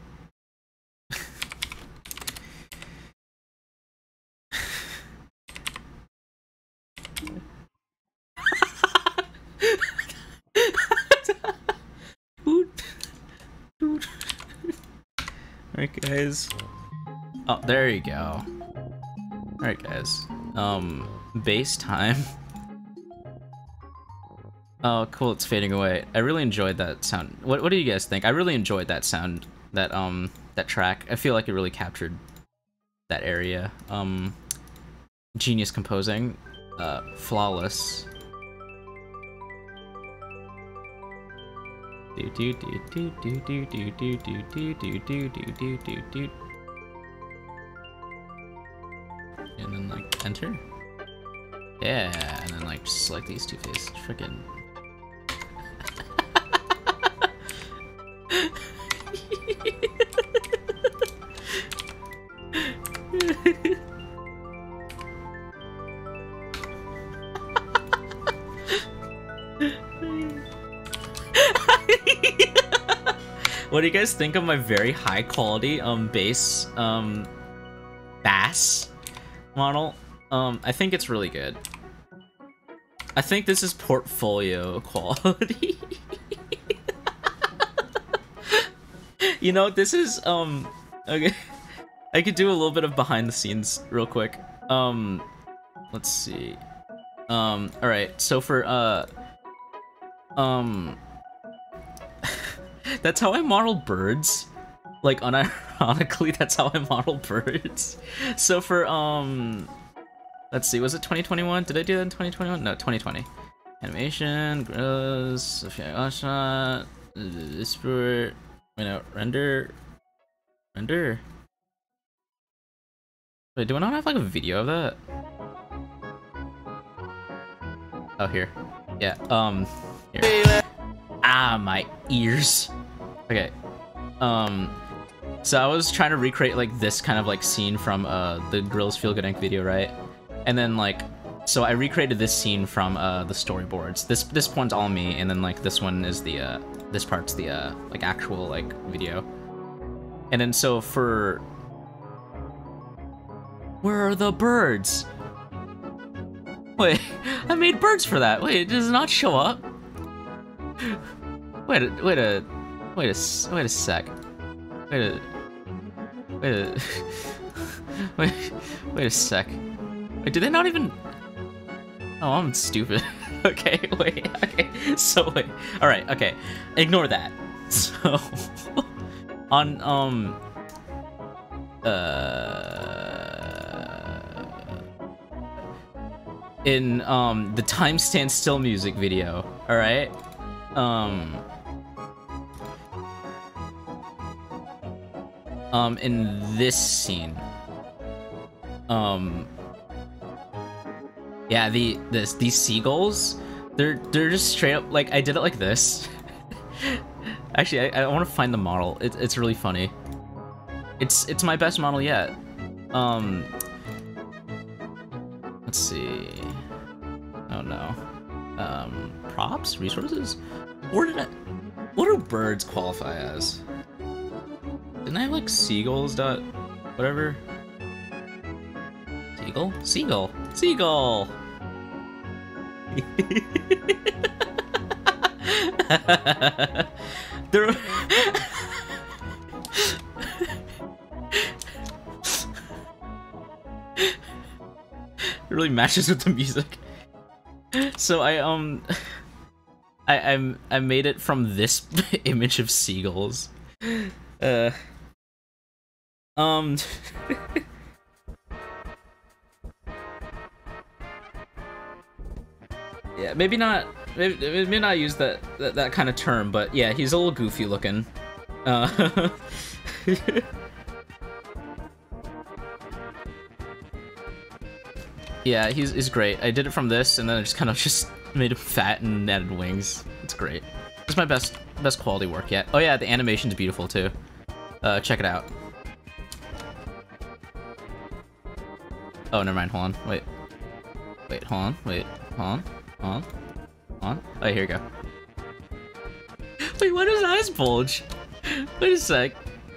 Alright guys. Oh, there you go. Alright guys. Um, base time. Oh, cool, it's fading away. I really enjoyed that sound. What, what do you guys think? I really enjoyed that sound, that, um, that track. I feel like it really captured that area. Um, genius composing. Uh, flawless. Do do do do do do do do do do do do do do do do. And then like enter. Yeah, and then like just select these two faces. Freaking. What do you guys think of my very high quality um bass um bass model? Um, I think it's really good. I think this is portfolio quality. You know, this is um okay. I could do a little bit of behind the scenes real quick. Um, let's see. Um, all right. So for uh, um. That's how I model birds. Like, unironically, that's how I model birds. So for, um... let's see, was it twenty twenty-one? Did I do that in twenty twenty-one? No, twenty twenty. Animation, gross, shot, sport, wait, no, render... Render? Wait, do I not have, like, a video of that? Oh, here. Yeah, um... Here. Ah, my ears. Okay. Um, so I was trying to recreate like this kind of like scene from uh the Grills Feel Good Incorporated video, right? And then like, so I recreated this scene from uh the storyboards. This this one's all me, and then like this one is the uh this part's the uh like actual like video. And then so for where are the birds? Wait, I made birds for that. Wait, it does not show up. Wait a wait a wait a wait a sec. Wait a wait a wait wait a sec. Wait, did they not even? Oh, I'm stupid. Okay, wait. Okay, so wait. All right. Okay, ignore that. So on um uh in um the Time Stand Still music video. All right. Um, um, in this scene, um, yeah, the this these seagulls, they're they're just straight up like I did it like this. Actually, I, I want to find the model. It, it's really funny. It's it's my best model yet. Um, let's see. Oh no. Um, props, resources. Where did I? What do birds qualify as? Didn't I have like seagulls dot whatever? Seagull? Seagull. Seagull! There It really matches with the music. So I um I I'm I made it from this image of seagulls. Uh um Yeah, maybe not maybe, maybe not use that, that that kind of term, but yeah, he's a little goofy looking. Uh Yeah, he's, he's great. I did it from this, and then I just kind of just made him fat and added wings. It's great. It's my best best quality work yet. Oh yeah, the animation's beautiful too. Uh, check it out. Oh, never mind. Hold on. Wait. Wait. Hold on. Wait. Hold on. Hold on. Hold on. Oh, here we go. Wait, why does his eyes bulge? Wait a sec.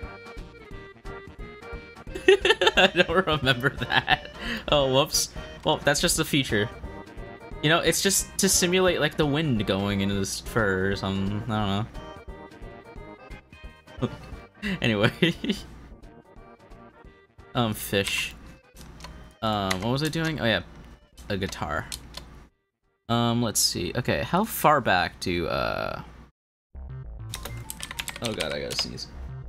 I don't remember that. Oh, whoops. Well, that's just a feature. You know, it's just to simulate like the wind going into this fur or something. I don't know. Anyway. um, fish. Um, what was I doing? Oh yeah, a guitar. Um, let's see. Okay, how far back do, uh... oh god, I gotta sneeze.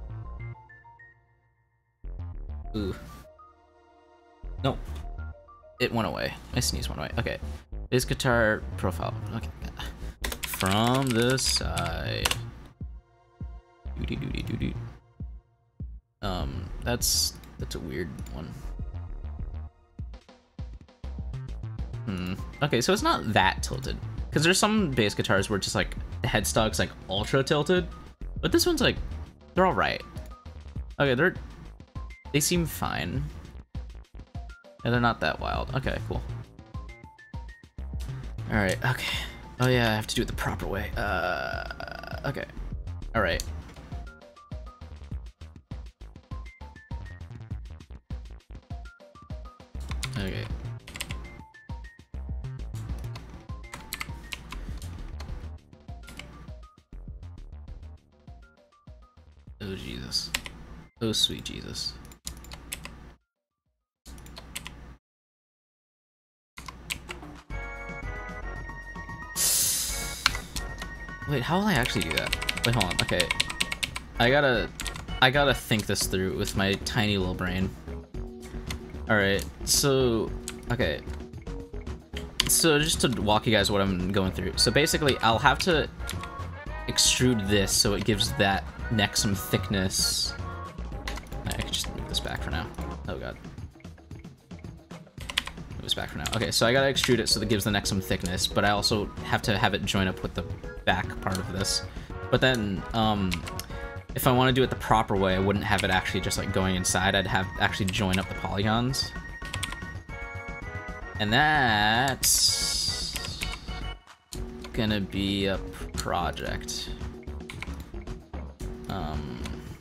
Ooh. No. It went away. My sneeze went away. Okay. This guitar profile. Okay. From the side. Doody doody doody. Um, that's that's a weird one. Hmm. Okay, so it's not that tilted. Because there's some bass guitars where just like the headstock's like ultra tilted. But this one's like, they're alright. Okay, they're they seem fine. Yeah, they're not that wild. Okay, cool. Alright, okay. Oh yeah, I have to do it the proper way. Uh, okay. Alright. Okay. Oh Jesus. Oh sweet Jesus. Wait, how will I actually do that? Wait, hold on. Okay. I gotta... I gotta think this through with my tiny little brain. Alright, so... Okay. So just to walk you guys what I'm going through. So basically, I'll have to extrude this so it gives that neck some thickness. I can just move this back for now. Oh god. Move this back for now. Okay, so I gotta extrude it so that it gives the neck some thickness, but I also have to have it join up with the back part of this. But then, um, if I want to do it the proper way, I wouldn't have it actually just like going inside. I'd have actually join up the polygons. And that's gonna be a project. Um,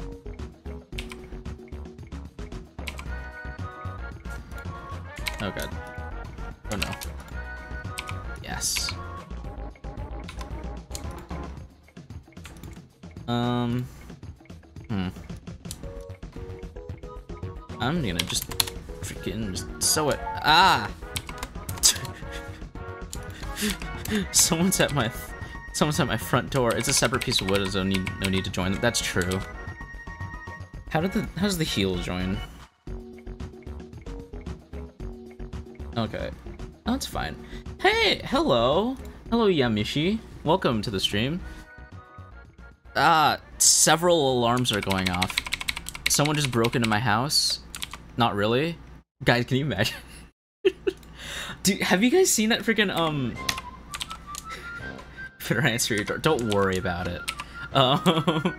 oh god. Oh no. Yes. Um, hmm. I'm gonna just freaking just sew it. Ah! Someone's at my, someone's at my front door. It's a separate piece of wood, so no need, no need to join it. That's true. How did the, how does the heel join? Okay. Oh, that's fine. Hey, hello. Hello, Yamishi. Welcome to the stream. Ah, several alarms are going off. Someone just broke into my house. Not really. Guys, can you imagine? Dude, have you guys seen that freaking, um... better answer your door. Don't worry about it. Um...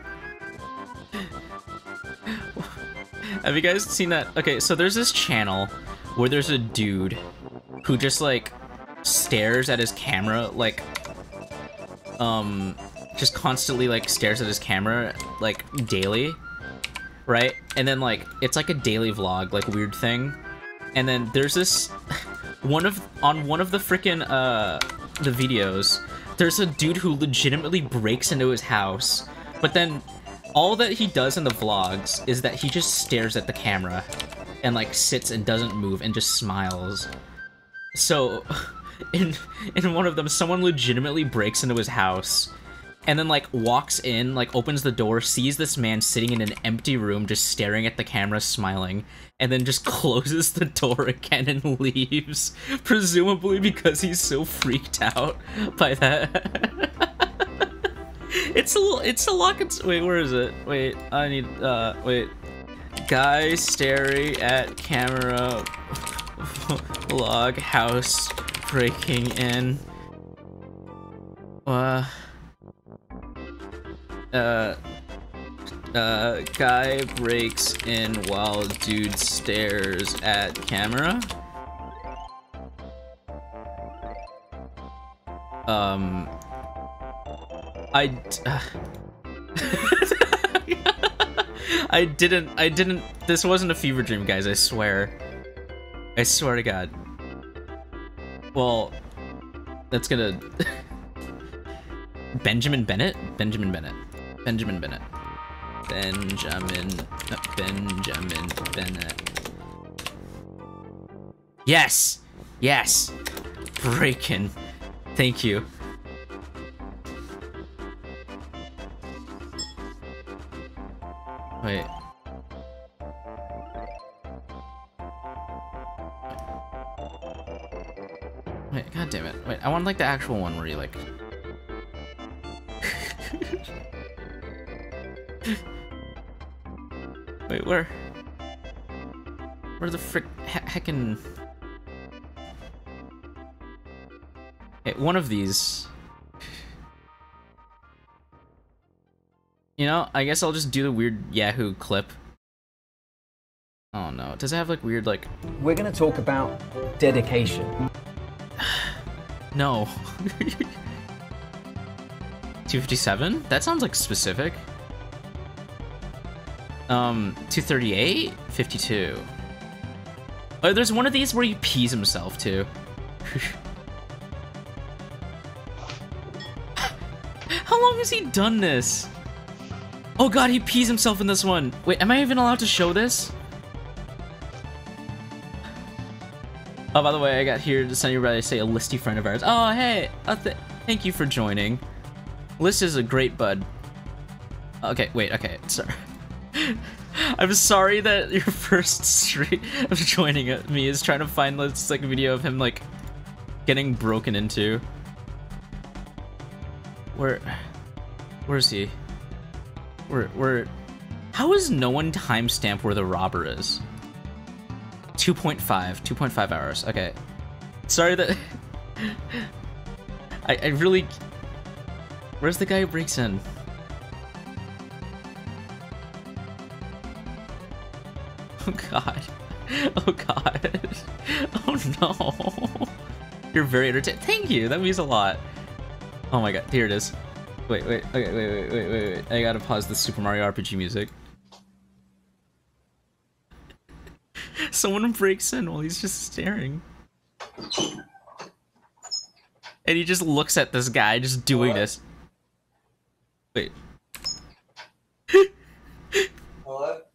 Have you guys seen that? Okay, so there's this channel where there's a dude who just, like, stares at his camera, like, um... just constantly like stares at his camera like daily, right? And then like it's like a daily vlog, like weird thing. And then there's this one of on one of the freaking uh the videos, there's a dude who legitimately breaks into his house, but then all that he does in the vlogs is that he just stares at the camera and like sits and doesn't move and just smiles. So in in one of them, someone legitimately breaks into his house and then, like, walks in, like, opens the door, sees this man sitting in an empty room, just staring at the camera, smiling, and then just closes the door again and leaves, presumably because he's so freaked out by that. It's a little, it's a lock, it's, wait, where is it? Wait, I need, uh, wait. Guy staring at camera, vlog, house, breaking in. Uh... Uh, uh, guy breaks in while dude stares at camera. Um, I, uh, I didn't, I didn't, this wasn't a fever dream, guys, I swear. I swear to God. Well, that's gonna... Benjamin Bennett? Benjamin Bennett. Benjamin Bennett. Benjamin, uh, Benjamin Bennett. Yes! Yes! Breaking. Thank you. Wait. Wait, god damn it. Wait, I want like the actual one where you like... Wait, where? Where the frick he heckin'... Hey, one of these... You know, I guess I'll just do the weird Yahoo clip. Oh no, does it have like weird like... We're gonna talk about dedication. No. two fifty-seven? That sounds like specific. Um, two thirty-eight? fifty-two. Oh, there's one of these where he pees himself too. How long has he done this? Oh god, he pees himself in this one. Wait, am I even allowed to show this? Oh, by the way, I got here to send you to say a listy friend of ours. Oh, hey, uh, th thank you for joining. List is a great bud. Okay, wait, okay, sorry. I'm sorry that your first stream of joining me is trying to find this like video of him like getting broken into. Where, where is he? Where, where? How is no one timestamp where the robber is? two point five, two point five hours. Okay. Sorry that... I, I really... Where's the guy who breaks in? Oh god. Oh god. Oh no. You're very entertaining. Thank you, that means a lot. Oh my god, here it is. Wait, wait, okay, wait, wait, wait, wait, wait. I gotta pause the Super Mario R P G music. Someone breaks in while he's just staring. And he just looks at this guy just doing what? This. Wait. What?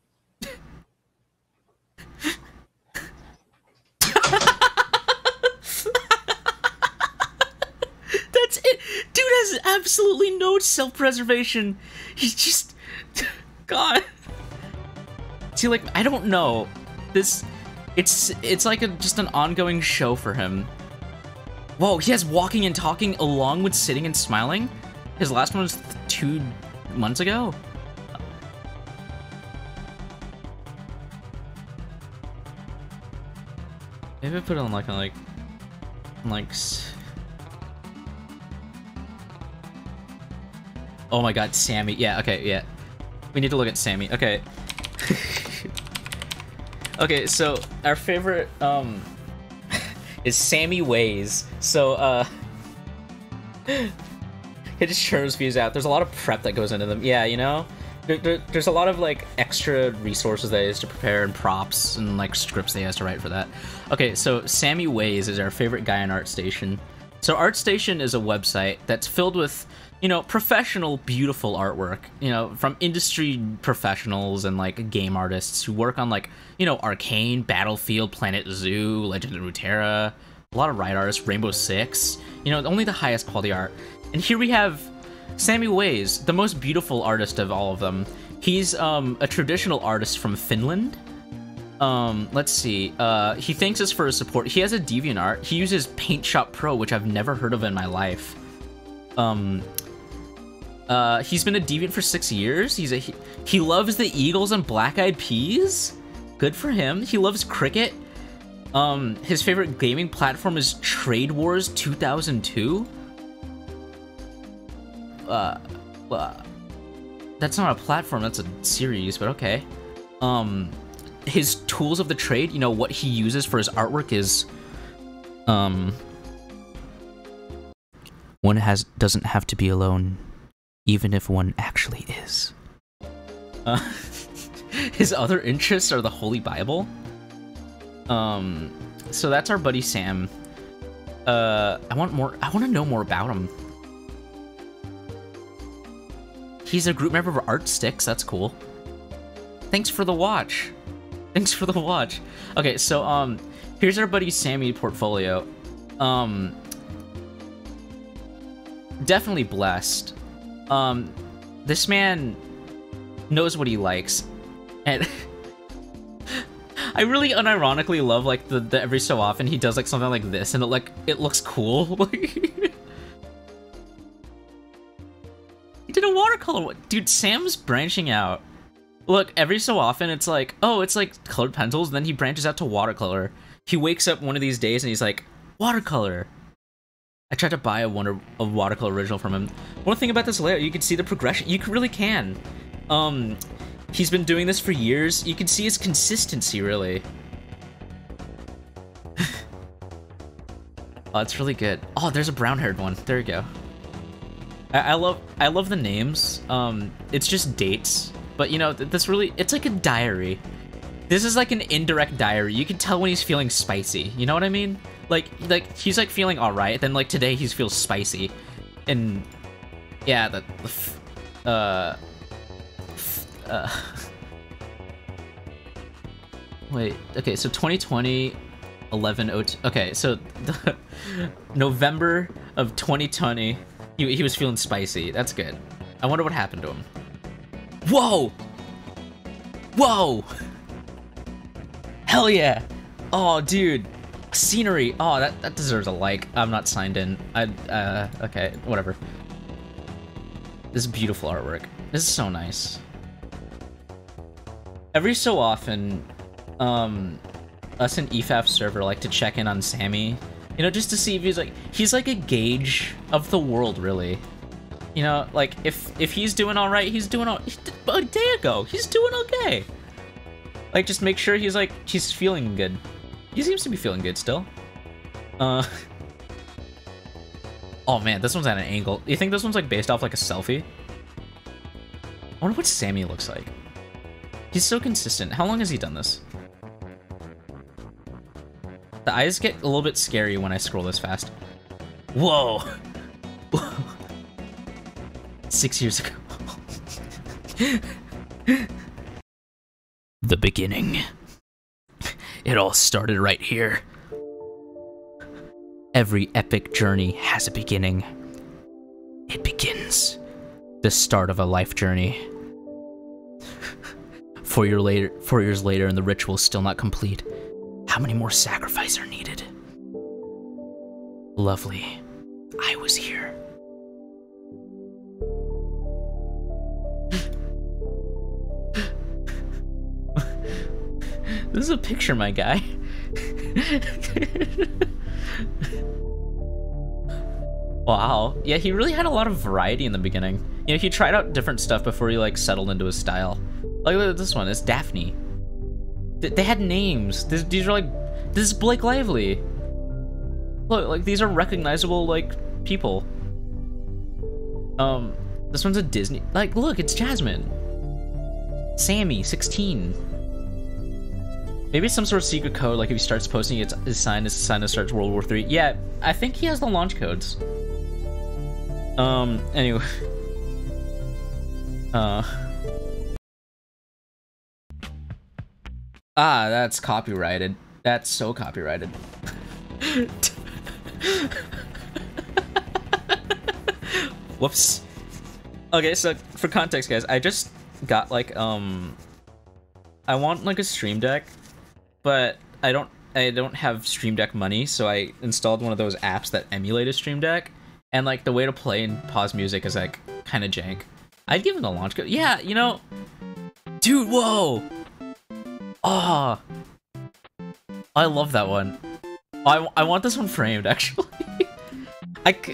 That's it. Dude has absolutely no self-preservation. He's just... God. See, like, I don't know. This... It's it's like a, just an ongoing show for him. Whoa, he has walking and talking along with sitting and smiling? His last one was two months ago? Maybe I put it on like, on like... on like... Oh my god, Sammy. Yeah, okay, yeah. We need to look at Sammy. Okay. Okay, so our favorite um is Sammy Ways. So uh it just churns views out. There's a lot of prep that goes into them. Yeah, you know? There, there, there's a lot of like extra resources that he has to prepare and props and like scripts that he has to write for that. Okay, so Sammy Ways is our favorite guy on ArtStation. So ArtStation is a website that's filled with, you know, professional, beautiful artwork, you know, from industry professionals and, like, game artists who work on, like, you know, Arcane, Battlefield, Planet Zoo, Legend of Runeterra, a lot of Riot artists, Rainbow Six, you know, only the highest quality art. And here we have Sammy Ways, the most beautiful artist of all of them. He's, um, a traditional artist from Finland. Um, let's see, uh, he thanks us for his support. He has a DeviantArt. He uses Paint Shop Pro, which I've never heard of in my life. Um... Uh, he's been a deviant for six years. He's a he, he loves the Eagles and Black Eyed Peas. Good for him. He loves cricket. Um, his favorite gaming platform is Trade Wars two thousand two. Uh, uh, that's not a platform. That's a series, but okay. Um, his tools of the trade. You know what he uses for his artwork is, um. One has doesn't have to be alone, even if one actually is. Uh, his other interests are the Holy Bible. Um, so that's our buddy Sam. Uh, I want more. I want to know more about him. He's a group member of Art Sticks. That's cool. Thanks for the watch. Thanks for the watch. Okay, so um, here's our buddy Sammy portfolio. Um, definitely blessed. Um, this man knows what he likes, and I really unironically love like the, the every so often he does like something like this, and it like it looks cool. He did a watercolor, dude. Sam's branching out. Look, every so often it's like, oh, it's like colored pencils, and then he branches out to watercolor. He wakes up one of these days and he's like, watercolor. I tried to buy a wonder a watercolor original from him. One thing about this layout, you can see the progression. You really can. Um, he's been doing this for years. You can see his consistency, really. Oh, it's really good. Oh, there's a brown-haired one. There you go. I, I love I love the names. Um, it's just dates. But, you know, this really, it's like a diary. This is like an indirect diary. You can tell when he's feeling spicy. You know what I mean? Like, like he's like feeling all right. Then like today he feels spicy. And yeah, the, the uh, uh, wait, okay. So twenty twenty, eleven oh two. Okay, so the November of twenty twenty, he, he was feeling spicy. That's good. I wonder what happened to him. Whoa! Whoa! Hell yeah! Oh, dude. Scenery. Oh, that, that deserves a like. I'm not signed in. I, uh, okay, whatever. This is beautiful artwork. This is so nice. Every so often, um, us and E F A F server like to check in on Sammy. You know, just to see if he's like, he's like a gauge of the world, really. You know, like, if if he's doing all right, he's doing all... He did, a day ago, he's doing okay. Like, just make sure he's, like, he's feeling good. He seems to be feeling good still. Uh... Oh, man, this one's at an angle. You think this one's, like, based off, like, a selfie? I wonder what Sammy looks like. He's so consistent. How long has he done this? The eyes get a little bit scary when I scroll this fast. Whoa! Whoa. Six years ago. The beginning. It all started right here. Every epic journey has a beginning. It begins. The start of a life journey. Four, year later, four years later and the ritual is still not complete. How many more sacrifices are needed? Lovely. I was here. This is a picture, my guy. Wow. Yeah, he really had a lot of variety in the beginning. You know, he tried out different stuff before he, like, settled into his style. Like, look at this one. It's Daphne. Th they had names. This, these are, like... This is Blake Lively. Look, like, these are recognizable, like, people. Um, this one's a Disney... Like, look, it's Jasmine. Sammy, sixteen. Maybe it's some sort of secret code, like if he starts posting it's his sign, his sign to start World War Three. Yeah, I think he has the launch codes. Um, anyway. Uh. Ah, that's copyrighted. That's so copyrighted. Whoops. Okay, so for context, guys, I just got like, um... I want like a Stream Deck. But I don't I don't have Stream Deck money, so I installed one of those apps that emulate a Stream Deck, and like the way to play and pause music is like kind of jank. I'd give it a launch code. Yeah, you know, dude, whoa! Oh, I love that one. I, I want this one framed, actually. I c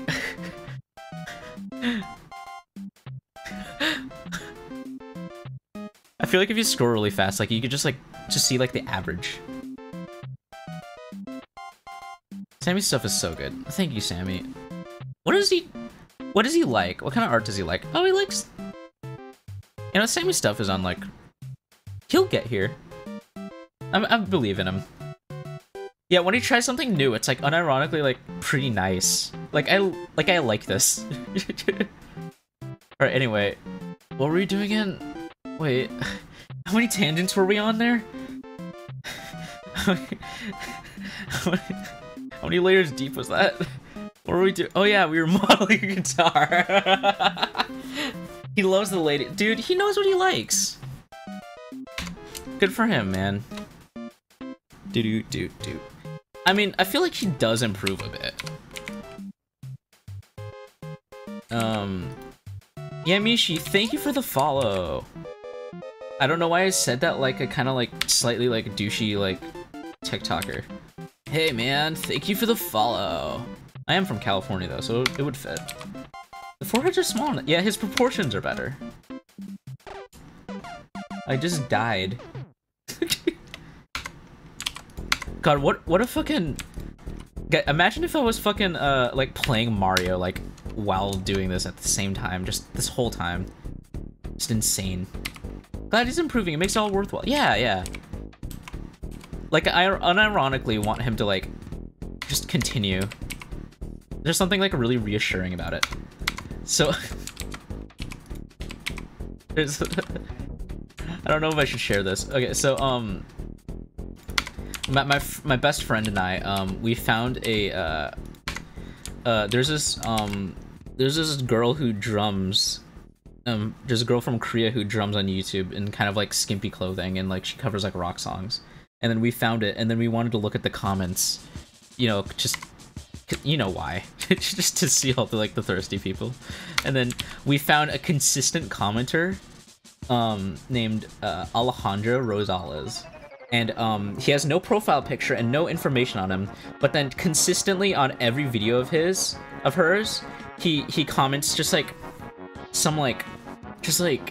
I feel like if you scroll really fast, like you could just like just see like the average. Sammy's stuff is so good. Thank you, Sammy. What does he... What does he like? What kind of art does he like? Oh, he likes... You know, Sammy's stuff is on, like... He'll get here. I, I believe in him. Yeah, when he tries something new, it's, like, unironically, like, pretty nice. Like, I like, I like this. Alright, anyway. What were we doing again? Wait. How many tangents were we on there? How many, how many, how many layers deep was that? What were we doing? Oh yeah, we were modeling a guitar. He loves the lady. Dude, he knows what he likes. Good for him, man. Do do do do. I mean, I feel like he does improve a bit. Um, yeah, Mishi, thank you for the follow. I don't know why I said that like a kind of like slightly like douchey like TikToker. Hey man, thank you for the follow. I am from California though, so it would fit. The foreheads are small. Yeah, his proportions are better. I just died. God, what what a fucking... Imagine if I was fucking uh like playing Mario like while doing this at the same time, just this whole time. Just insane. Glad he's improving. It makes it all worthwhile. Yeah, yeah. Like I unironically want him to like just continue. There's something like really reassuring about it. So there's I don't know if I should share this. Okay, so um my my, my best friend and I um we found a uh uh there's this um there's this girl who drums. Um, there's a girl from Korea who drums on YouTube in kind of like skimpy clothing, and like she covers like rock songs. And then we found it, and then we wanted to look at the comments, you know, just, you know why, just to see all the like the thirsty people. And then we found a consistent commenter, um, named uh, Alejandro Rosales, and um, he has no profile picture and no information on him. But then consistently on every video of his, of hers, he he comments just like some like. Just like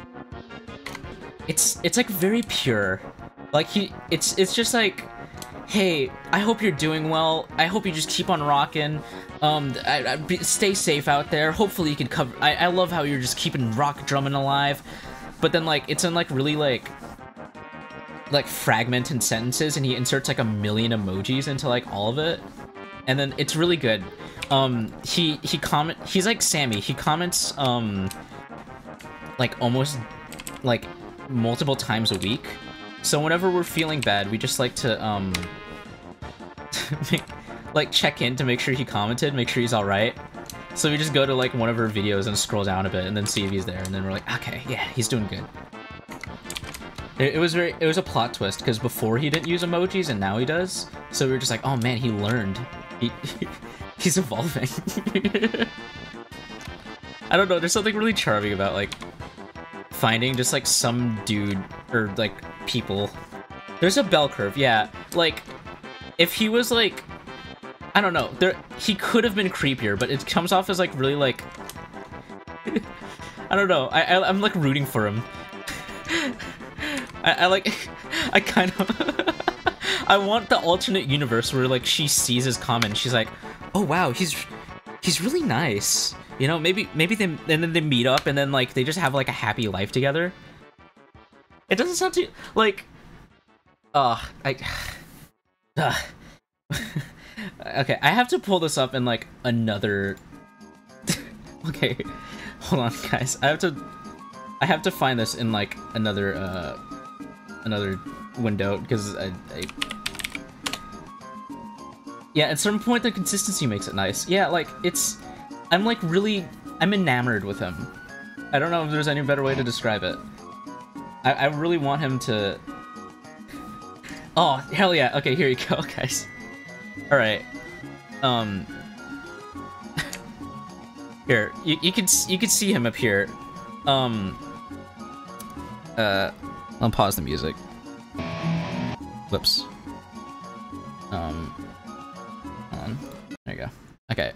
it's it's like very pure, like he it's it's just like, hey, I hope you're doing well, I hope you just keep on rocking, um I, I, be, stay safe out there, hopefully you can cover. I, I love how you're just keeping rock drumming alive. But then like it's in like really like like fragmented sentences, and he inserts like a million emojis into like all of it, and then it's really good. Um he he comment he's like Sammy, he comments um like almost like multiple times a week. So whenever we're feeling bad, we just like to um make, like check in to make sure he commented, make sure he's all right. So we just go to like one of her videos and scroll down a bit and then see if he's there, and then we're like, okay, yeah, he's doing good. It, it was very it was a plot twist, because before he didn't use emojis and now he does. So we were just like, oh man, he learned. He he's evolving. I don't know, there's something really charming about like finding just like some dude or like people. There's a bell curve, yeah. Like if he was like, I don't know, there he could have been creepier, but it comes off as like really like I don't know. I, I I'm like rooting for him. I, I like I kind of I want the alternate universe where like she sees his comment, she's like, oh wow, he's he's really nice. You know, maybe maybe they and then they meet up and then like they just have like a happy life together. It doesn't sound too like uh I uh, okay, I have to pull this up in like another okay, hold on guys. I have to I have to find this in like another uh another window, because I, I yeah, at some point the consistency makes it nice. Yeah, like it's I'm like really, I'm enamored with him. I don't know if there's any better way to describe it. I, I really want him to... Oh, hell yeah. Okay, here you go, guys. Alright. Um... Here, you, you can you can see him up here. Um... Uh... I'll pause the music. Whoops. Um... Hold on. There you go. Okay.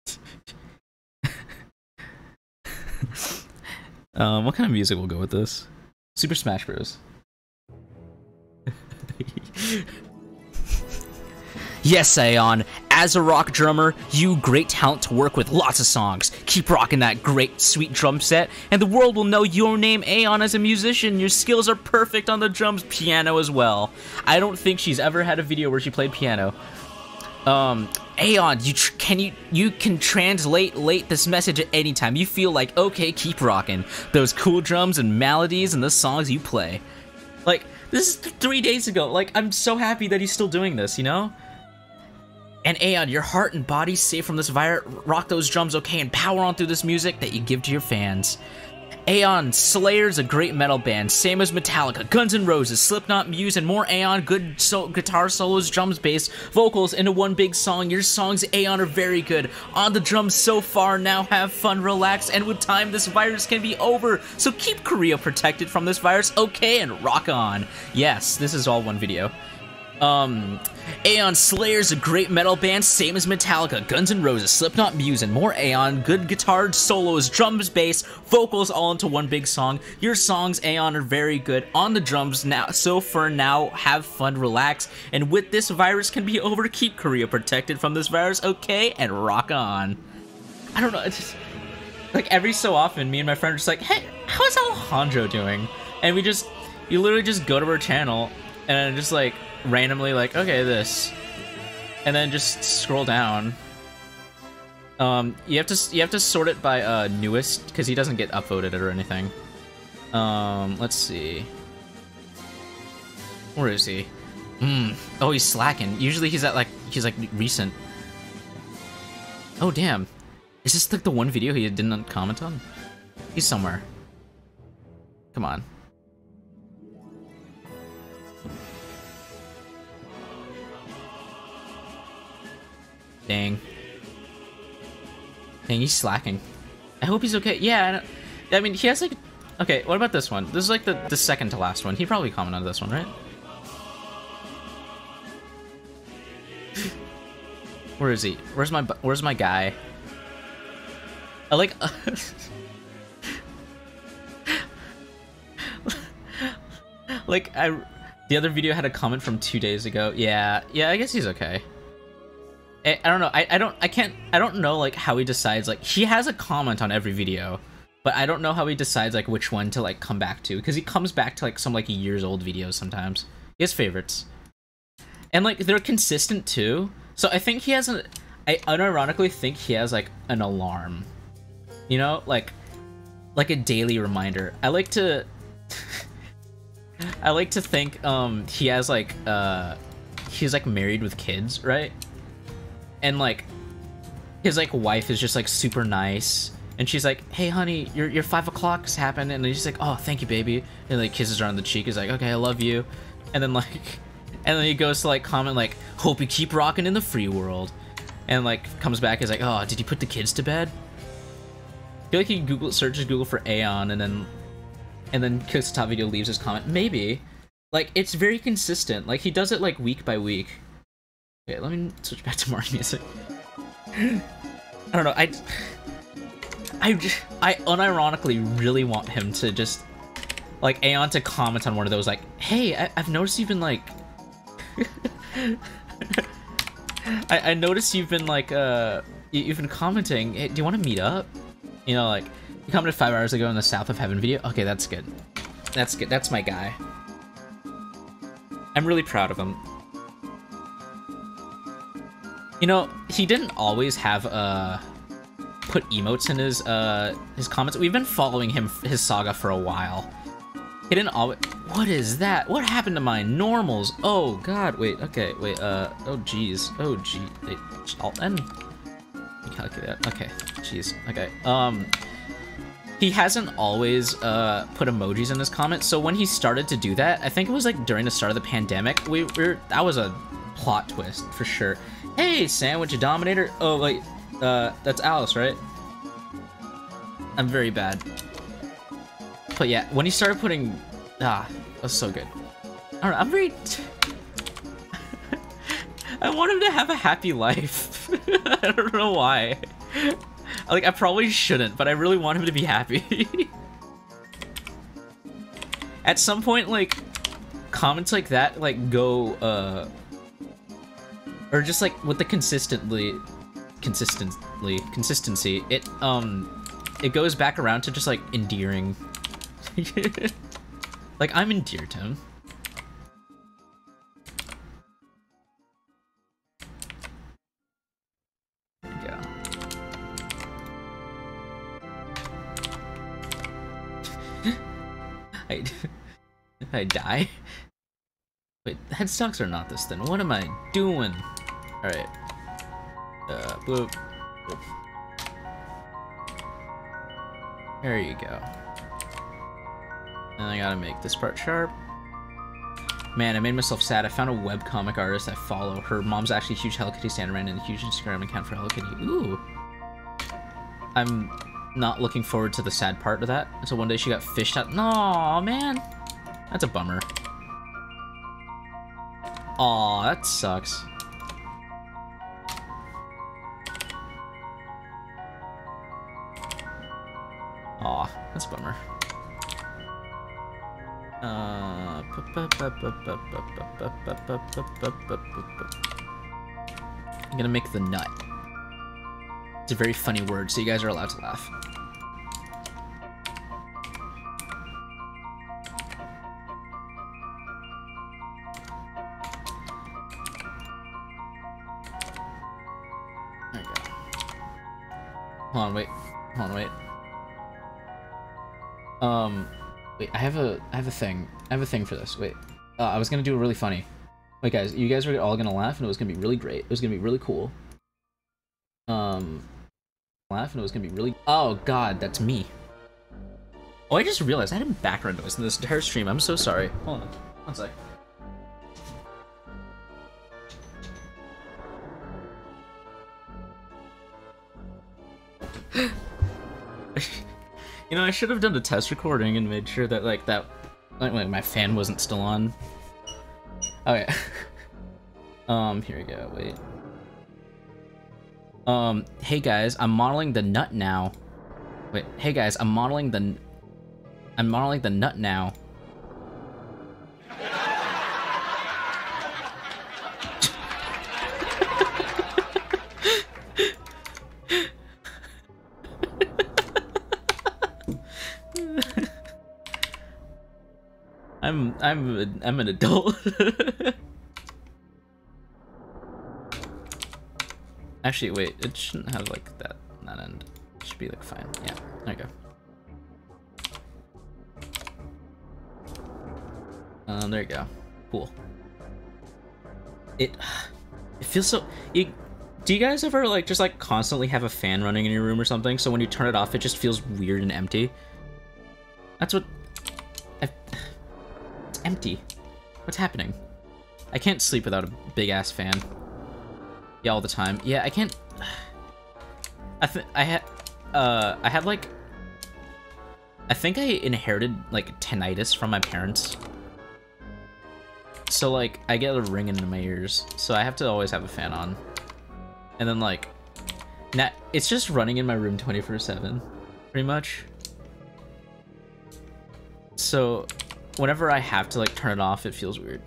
Um, what kind of music will go with this? Super Smash Bros. Yes, Aeon, as a rock drummer, you great talent to work with lots of songs. Keep rocking that great, sweet drum set, and the world will know your name, Aeon, as a musician. Your skills are perfect on the drums, piano as well. I don't think she's ever had a video where she played piano. Um, Aeon, you tr can you you can translate late this message at any time. You feel like, okay, keep rocking those cool drums and melodies and the songs you play. Like, this is th three days ago. Like, I'm so happy that he's still doing this, you know? And Aeon, your heart and body safe from this virus. Rock those drums, okay, and power on through this music that you give to your fans. Aeon, Slayer's a great metal band, same as Metallica, Guns N' Roses, Slipknot, Muse, and more. Aeon, good so guitar solos, drums, bass, vocals into one big song. Your songs, Aeon, are very good. On the drums so far, now have fun, relax, and with time, this virus can be over. So keep Korea protected from this virus, okay, and rock on. Yes, this is all one video. Um, Aeon, Slayer's a great metal band, same as Metallica, Guns N' Roses, Slipknot, Muse, and more. Aeon, good guitar solos, drums, bass, vocals, all into one big song. Your songs, Aeon, are very good on the drums now. So for now, have fun, relax, and with this virus can be over, keep Korea protected from this virus, okay, and rock on. I don't know, it's just, like, every so often, me and my friend are just like, hey, how's Alejandro doing? And we just, you literally just go to her channel, and just like, randomly like, okay, this, and then just scroll down. Um, you have to you have to sort it by uh, newest, because he doesn't get upvoted or anything. Um, let's see. Where is he? Hmm. Oh, he's slacking. Usually he's at like he's like recent. Oh damn, is this like the one video he didn't comment on? He's somewhere. Come on. Dang. Dang, he's slacking. I hope he's okay. Yeah, I, I mean, he has like... Okay, what about this one? This is like the, the second to last one. He probably commented on this one, right? Where is he? Where's my Where's my guy? I like... like, I... The other video had a comment from two days ago. Yeah, yeah, I guess he's okay. I, I don't know. I, I don't. I can't. I don't know like how he decides. Like he has a comment on every video, but I don't know how he decides like which one to like come back to, because he comes back to like some like years old videos sometimes. He has favorites, and like they're consistent too. So I think he has a. I unironically think he has like an alarm, you know, like like a daily reminder. I like to. I like to think um he has like uh he's like married with kids, right? And like his like wife is just like super nice, and she's like, hey honey, your your five o'clock's happened, and he's like, oh thank you baby, and like kisses her on the cheek. He's like, okay, I love you. And then like and then he goes to like comment like, hope you keep rocking in the free world, and like comes back, is like, oh, did you put the kids to bed? I feel like he Google searches Google for Aeon, and then and then clicks the top video, leaves his comment. Maybe like it's very consistent. Like he does it like week by week. Okay, let me switch back to more music. I don't know, I... I, just, I unironically really want him to just... Like, Aeon to comment on one of those, like, hey, I, I've noticed you've been, like... I, I noticed you've been, like, uh... You, you've been commenting, hey, do you want to meet up? You know, like, you commented five hours ago in the South of Heaven video? Okay, that's good. That's good, that's my guy. I'm really proud of him. You know, he didn't always have, uh, put emotes in his, uh, his comments. We've been following him, his saga for a while. He didn't always... What is that? What happened to my normals? Oh, God, wait, okay, wait, uh, oh, jeez. Oh, gee, wait, Alt N? Calculate that, okay, jeez, okay. Um, he hasn't always, uh, put emojis in his comments, so when he started to do that, I think it was, like, during the start of the pandemic, we were... That was a plot twist, for sure. Hey, Sandwich Dominator. Oh, wait. Uh, that's Alice, right? I'm very bad. But yeah, when he started putting... Ah, that was so good. I don't know, I'm very... I want him to have a happy life. I don't know why. Like, I probably shouldn't, but I really want him to be happy. At some point, like, comments like that, like, go, uh... or just like with the consistently, consistently, consistency, it um, it goes back around to just like endearing. Like I'm endeared to him. There we go. I, I die. Wait, headstocks are not this thin. What am I doing? Alright. Uh, boop. Boop. There you go. And I gotta make this part sharp. Man, I made myself sad. I found a webcomic artist I follow. Her mom's actually a huge Hello Kitty stan and ran in a huge Instagram account for Hello Kitty. Ooh. I'm not looking forward to the sad part of that. So one day she got fished out. No, man. That's a bummer. Aw, that sucks. Aw, that's a bummer. Uh, I'm gonna make the nut. It's a very funny word, so you guys are allowed to laugh. There you go. Hold on, wait. Hold on, wait. Um, wait. I have a, I have a thing. I have a thing for this. Wait. Uh, I was gonna do it really funny. Wait, guys. You guys were all gonna laugh, and it was gonna be really great. It was gonna be really cool. Um, laugh, and it was gonna be really. Oh God, that's me. Oh, I just realized I had background noise in this entire stream. I'm so sorry. Hold on, one sec. You know, I should have done a test recording and made sure that like that, like, like my fan wasn't still on. Okay. um, here we go. Wait. Um, hey guys, I'm modeling the nut now. Wait, hey guys, I'm modeling the, I'm modeling the nut now. I'm I'm a, I'm an adult. Actually, wait. It shouldn't have like that that end. It should be like fine. Yeah. There you go. Um. There you go. Cool. It. It feels so. You, do you guys ever like just like constantly have a fan running in your room or something? So when you turn it off, it just feels weird and empty. That's what. I've, it's empty. What's happening? I can't sleep without a big ass fan. Yeah, all the time. Yeah, I can't. I think I had. Uh, I have like. I think I inherited like tinnitus from my parents. So like I get a ring in my ears, so I have to always have a fan on. And then like, now it's just running in my room twenty-four seven, pretty much. So, whenever I have to like turn it off, it feels weird.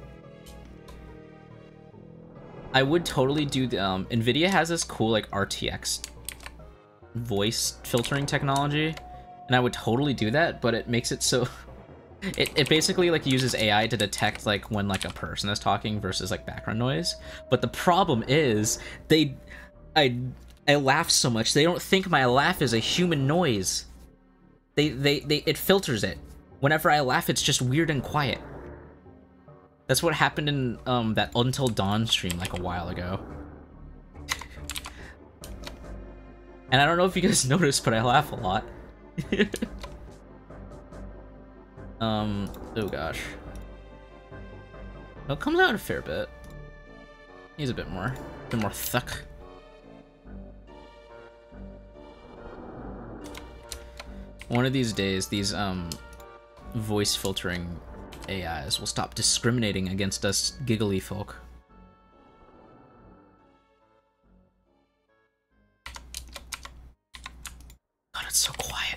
I would totally do the, um, NVIDIA has this cool like R T X voice filtering technology, and I would totally do that, but it makes it so, it, it basically like uses A I to detect like when like a person is talking versus like background noise. But the problem is, they, I, I laugh so much, they don't think my laugh is a human noise. They, they, they, it filters it. Whenever I laugh, it's just weird and quiet. That's what happened in um, that Until Dawn stream like a while ago. And I don't know if you guys noticed, but I laugh a lot. um, oh gosh. Well, it comes out a fair bit. He's a bit more, a bit more thick. One of these days, these um, voice filtering A Is will stop discriminating against us giggly folk. God, it's so quiet.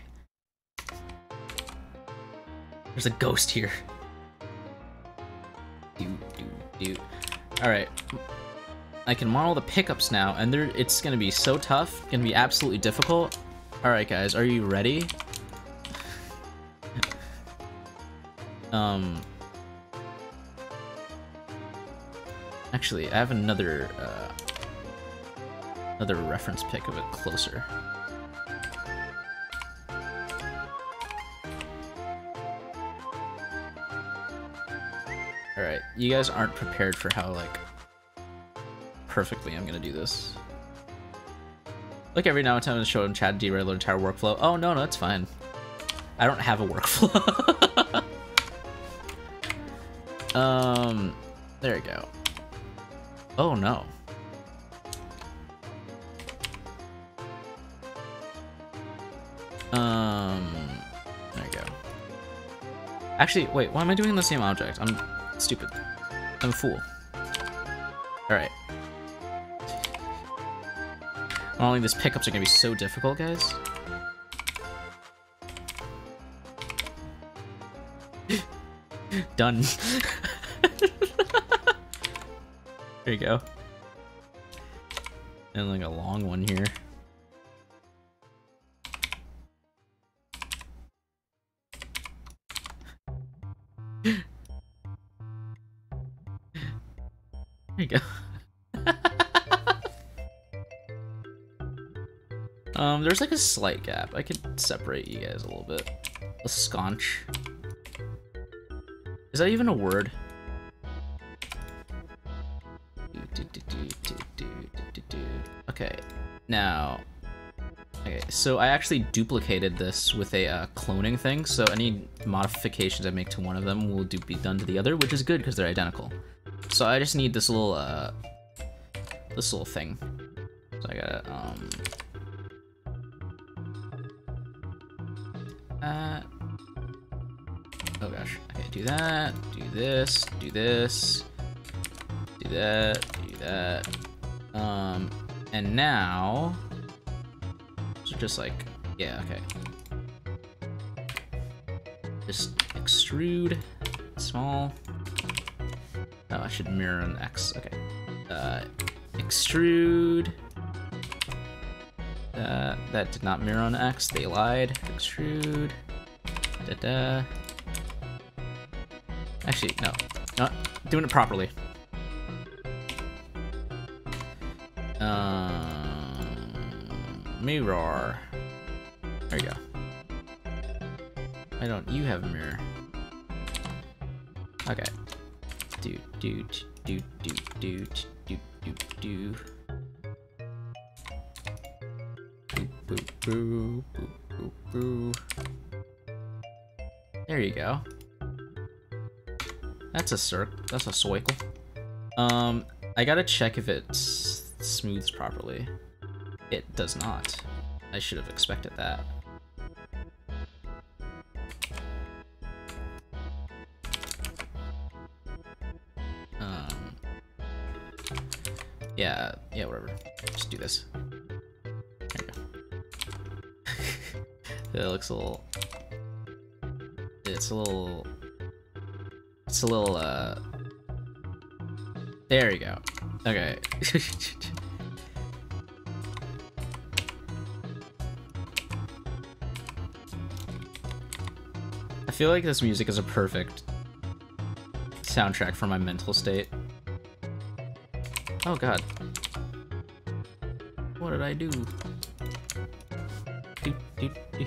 There's a ghost here. Do, do, do. Alright. I can model the pickups now, and they're, it's gonna be so tough, gonna be absolutely difficult. Alright guys, are you ready? um... Actually, I have another, uh... another reference pic of it closer. Alright, you guys aren't prepared for how, like, perfectly I'm gonna do this. Like every now and then I show in chat derail the entire workflow. Oh no, no, that's fine. I don't have a workflow. um, there we go. Oh no. Um, there we go. Actually, wait, why am I doing the same object? I'm stupid. I'm a fool. Alright. Modeling these pickups are gonna be so difficult, guys. Done. There you go. And like a long one here. There you go. um, there's like a slight gap. I could separate you guys a little bit. A sconch. Is that even a word? Okay, now... Okay, so I actually duplicated this with a uh, cloning thing, so any modifications I make to one of them will do, be done to the other, which is good because they're identical. So I just need this little, uh, this little thing. So I gotta, um... Uh... Oh gosh, okay, do that, do this, do this, do that, do that. Um, and now... So just like, yeah, okay. Just extrude, small. Oh, I should mirror on X, okay. Uh, extrude. Uh, that did not mirror on X, they lied. Extrude. Da da. Actually, no, not doing it properly. Um, mirror. There you go. Why don't you have a mirror? Okay. Do do do do do do do do. Boo boo boo boo boo boo. There you go. That's a circ. That's a circle. Um, I gotta check if it smooths properly. It does not. I should have expected that. Um. Yeah. Yeah. Whatever. Just do this. There you go. It looks a little. It's a little. It's a little, uh... There you go. Okay. I feel like this music is a perfect soundtrack for my mental state. Oh god. What did I do? Do, do, do.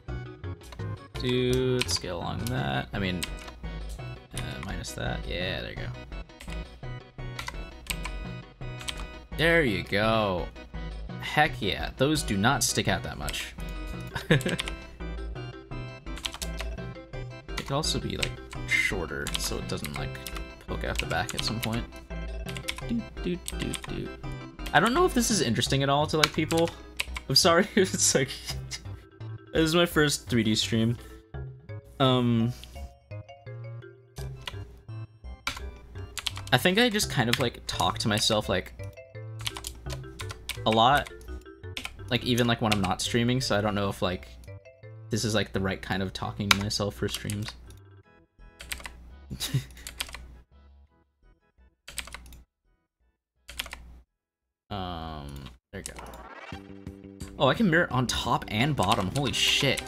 Dude, scale along that. I mean... Minus that. Yeah, there you go. There you go. Heck yeah, those do not stick out that much. It could also be like shorter so it doesn't like poke out the back at some point. Do, do, do, do. I don't know if this is interesting at all to like people. I'm sorry, it's like this is my first three D stream. Um I think I just kind of like talk to myself like a lot, like even like when I'm not streaming, so I don't know if like this is like the right kind of talking to myself for streams. we go. Oh, I can mirror on top and bottom. Holy shit.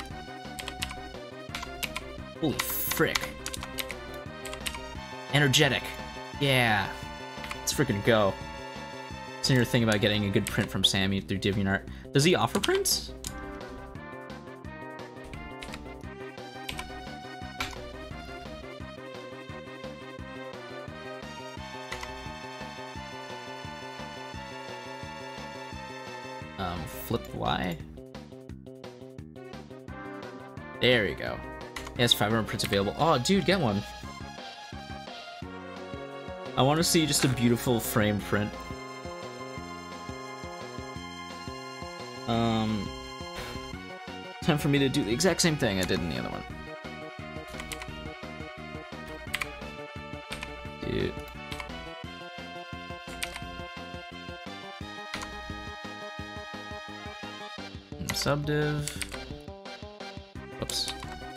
Holy frick. Energetic. Yeah. Let's freaking go. So you're thinking about getting a good print from Sammy through DeviantArt. Does he offer prints? Um, flip Y. There you go. He has five hundred prints available. Oh, dude, get one. I want to see just a beautiful frame print. Um, time for me to do the exact same thing I did in the other one. Dude. And subdiv. Whoops.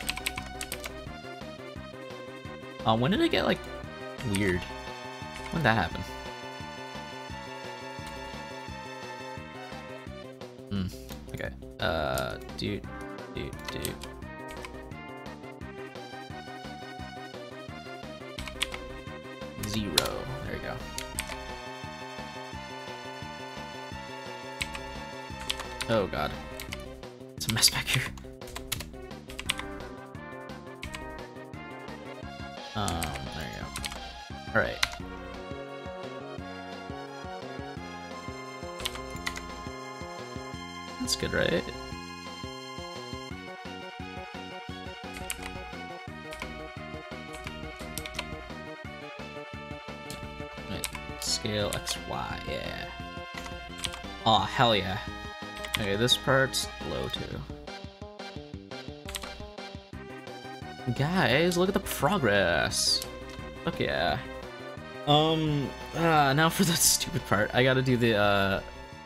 Uh, when did it get, like, weird? When did that happen? Hmm. Okay. Uh, dude, dude, dude. Zero. There you go. Oh god. It's a mess back here. Um, there you go. Alright. That's good, right? Right. Scale X Y, yeah. Aw, oh, hell yeah. Okay, this part's low too. Guys, look at the progress. Fuck yeah. Um, uh, now for the stupid part. I gotta do the, uh...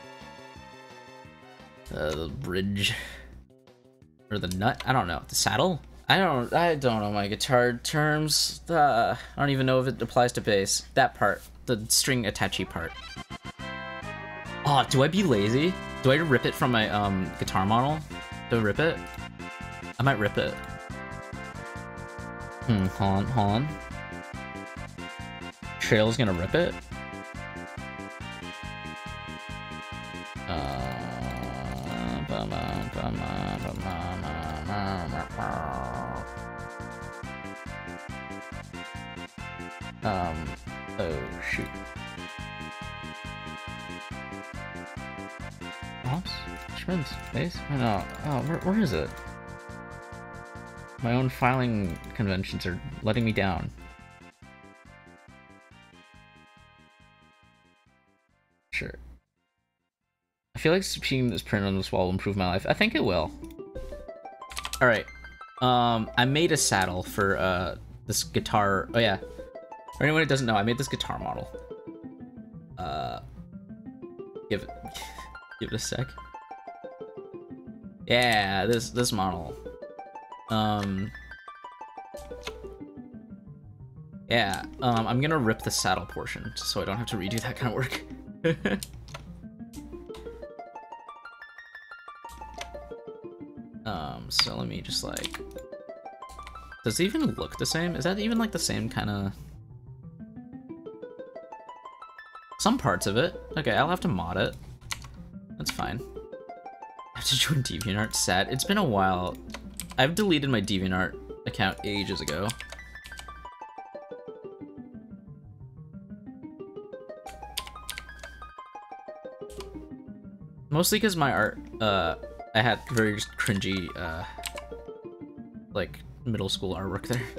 Uh, the bridge. Or the nut? I don't know. The saddle? I don't, I don't know my guitar terms. Uh, I don't even know if it applies to bass. That part. The string attaché part. Oh, do I be lazy? Do I rip it from my, um, guitar model? Do I rip it? I might rip it. Hmm, hold on, hold on. Trail's gonna rip it? Uh, um, oh shoot. Oops, Schmidt's face? I know. Oh, where, where is it? My own filing conventions are letting me down. Sure. I feel like seeing this print on this wall will improve my life. I think it will. Alright. Um, I made a saddle for, uh, this guitar. Oh, yeah. For anyone who doesn't know, I made this guitar model. Uh, give it, give it a sec. Yeah, this, this model. Um, yeah, um, I'm gonna rip the saddle portion just so I don't have to redo that kind of work. um, so let me just like, does it even look the same? Is that even like the same kind of, some parts of it? Okay, I'll have to mod it. That's fine. I have to join DeviantArt, sad. It's been a while. I've deleted my DeviantArt account ages ago. Mostly because my art, uh, I had very just cringy, uh, like, middle school artwork there.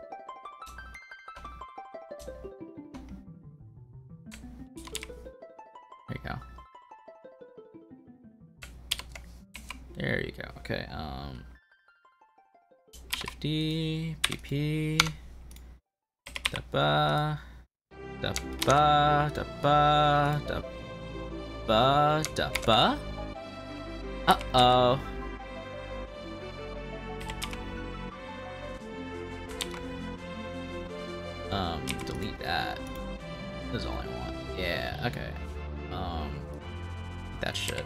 There you go. There you go, okay, um... Shifty, P P, Dappa, Dappa, Dappa, Dappa, Dappa. Uh-oh. Um, delete that. That's all I want. Yeah, okay. Um, that shit.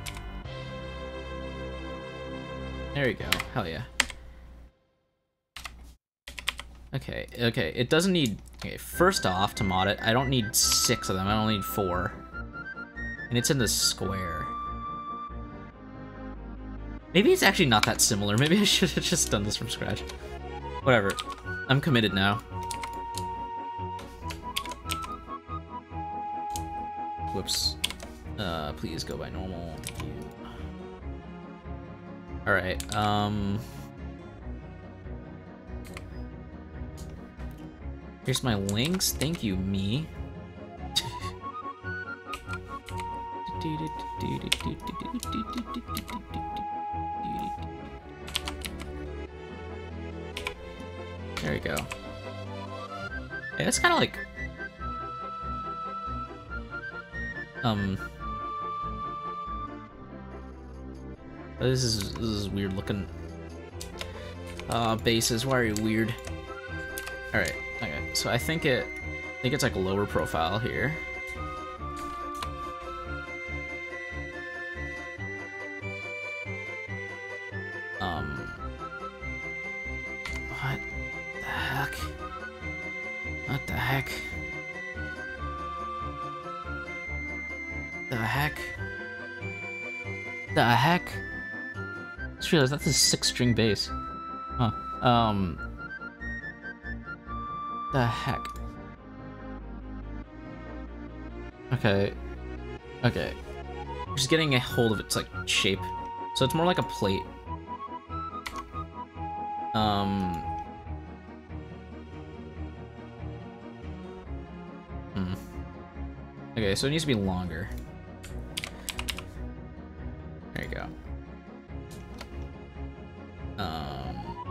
There you go. Hell yeah. Okay, okay, it doesn't need... Okay, first off, to mod it, I don't need six of them, I only need four. And it's in the square. Maybe it's actually not that similar. Maybe I should have just done this from scratch. Whatever. I'm committed now. Whoops. Uh, please go by normal. Thank you. Alright, um... here's my links. Thank you, me. There we go. Yeah, it's kind of like... Um... This is, this is weird looking. Uh, bases, why are you weird? Alright, okay, so I think it... I think it's like a lower profile here. Um... What the heck? What the heck? The heck? The heck? I just realized that's a six string bass. Huh. Um... The heck? Okay. Okay. Just getting a hold of its like shape. So it's more like a plate. Um Hmm. Okay, so it needs to be longer. There you go. Um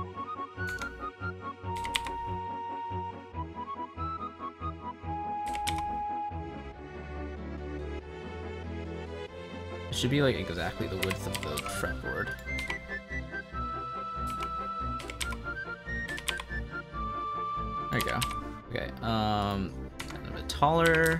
It should be like exactly the width of the fretboard. There you go. Okay, um, a bit taller.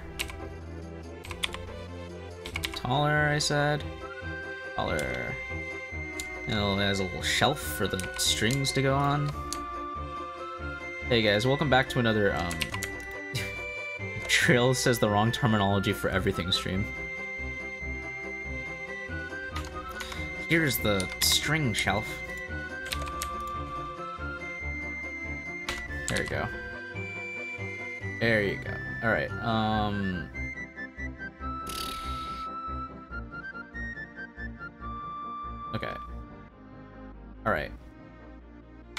Taller, I said. Taller. And it has a little shelf for the strings to go on. Hey guys, welcome back to another, um, Trail says the wrong terminology for everything stream. Here's the string shelf. There you go. There you go. Alright, um... okay. Alright. I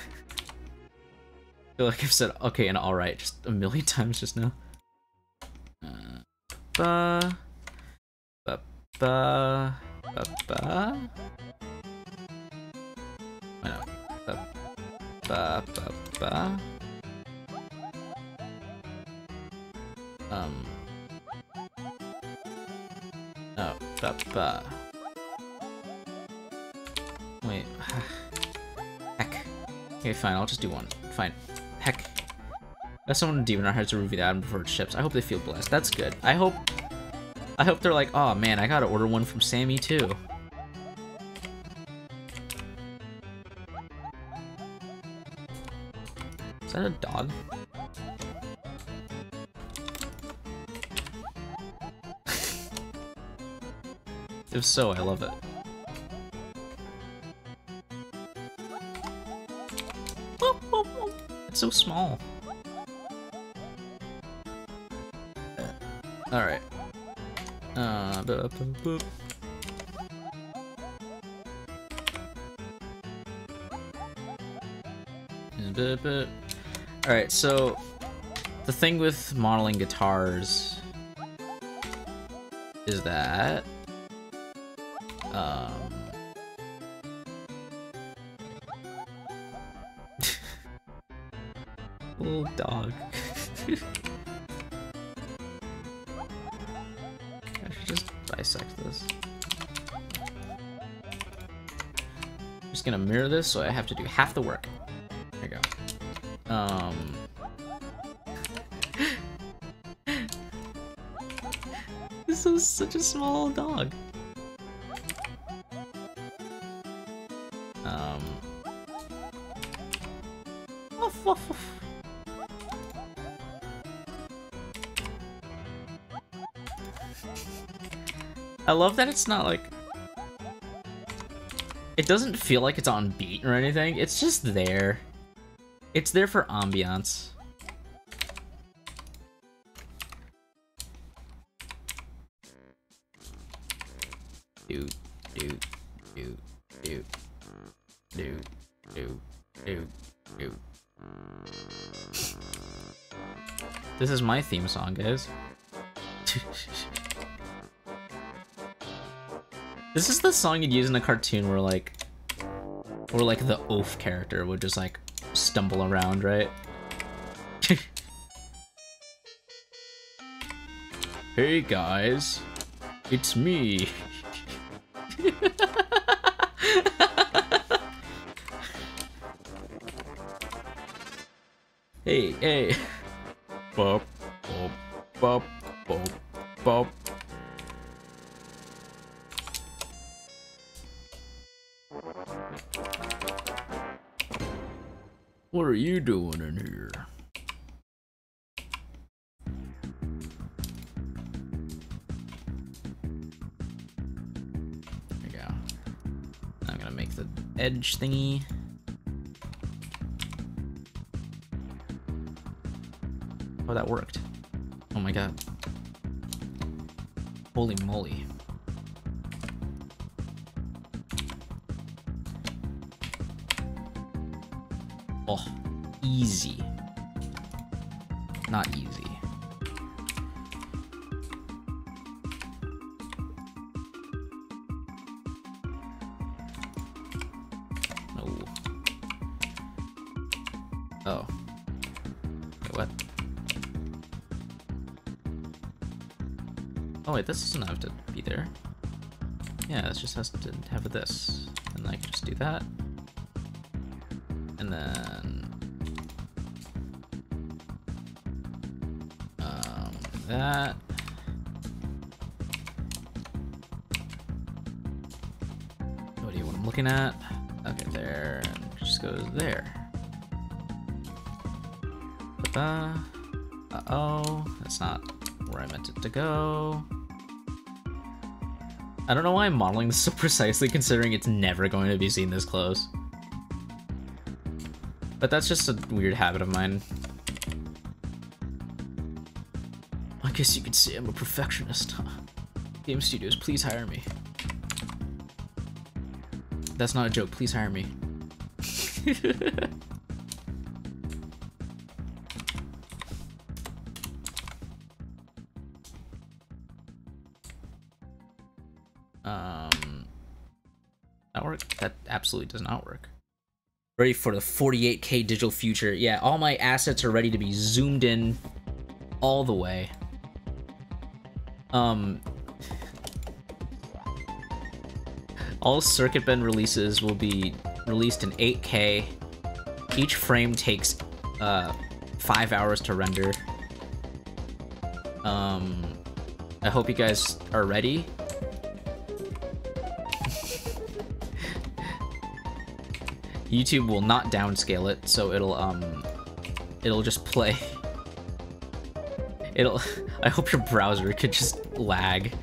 feel like I've said okay and alright just a million times just now. Uh, ba... Ba... Ba... Ba... Ba... Why not? Ba... Ba... Ba... Ba... Um... Oh, ba... Ba... Wait... Heck. Okay, fine, I'll just do one. Fine. Heck. If someone in Demon has to review the item before it ships, I hope they feel blessed. That's good. I hope... I hope they're like, oh man, I gotta order one from Sammy too. Is that a dog? If so, I love it. It's so small. Alright. Uh, boop, boop, boop. Alright, so the thing with modeling guitars is that um little dog. I should just dissect this. I'm just gonna mirror this so I have to do half the work. There you go. Um This is such a small dog. I love that it's not like... It doesn't feel like it's on beat or anything. It's just there. It's there for ambiance. Do, do, do, do, do, do, do, do. This is my theme song, guys. This is the song you'd use in a cartoon where like, where like the oaf character would just like stumble around, right? Hey guys, it's me. Hey, hey. Bop, bop, bop, bop, bop. What are you doing in here? There we go. I'm gonna make the edge thingy. Oh, that worked. Oh my god. Holy moly. Oh, easy. Not easy. No. Oh. Wait, what? Oh wait, this doesn't have to be there. Yeah, this just has to have this. And I can just do that. And then um, that. What do you want? I'm looking at? Okay, there, and it just goes there. Uh oh, that's not where I meant it to go. I don't know why I'm modeling this so precisely, considering it's never going to be seen this close. But that's just a weird habit of mine. I guess you could say I'm a perfectionist, huh? Game studios, please hire me. That's not a joke, please hire me. um, that work? That absolutely does not work. Ready for the forty-eight K digital future. Yeah, all my assets are ready to be zoomed in all the way. Um, all Circuit Bend releases will be released in eight K. Each frame takes uh, five hours to render. Um, I hope you guys are ready. YouTube will not downscale it, so it'll um it'll just play. It'll I hope your browser could just lag.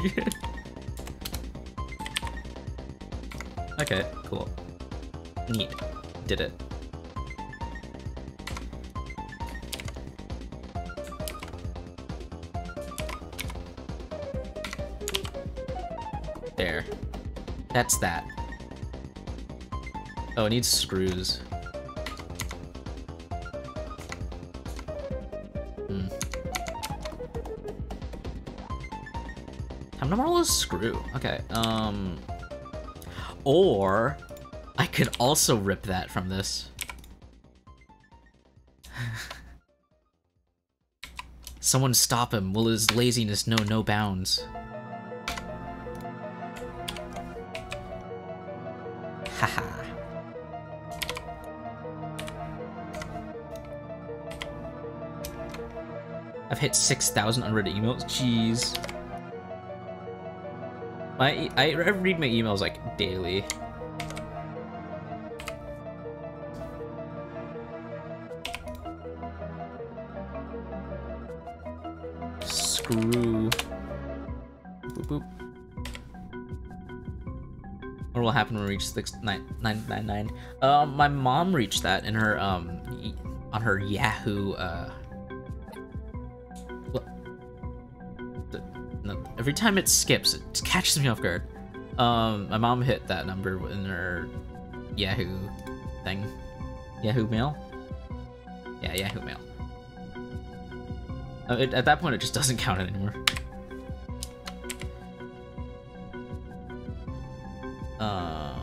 Okay, cool. Neat. Did it. There. That's that. Oh, it needs screws. Hmm. How many more will screw? Okay, um... Or... I could also rip that from this. Someone stop him. Will his laziness know no bounds? Haha. I've hit six thousand unread emails. Jeez. My, I, I read my emails like daily. Screw. Boop, boop. What will happen when we reach six nine nine nine nine? Um, my mom reached that in her um on her Yahoo. Uh, no, every time it skips, it catches me off guard. Um, my mom hit that number in her Yahoo thing. Yahoo Mail. Yeah, Yahoo Mail. Uh, it, at that point, it just doesn't count anymore. Uh,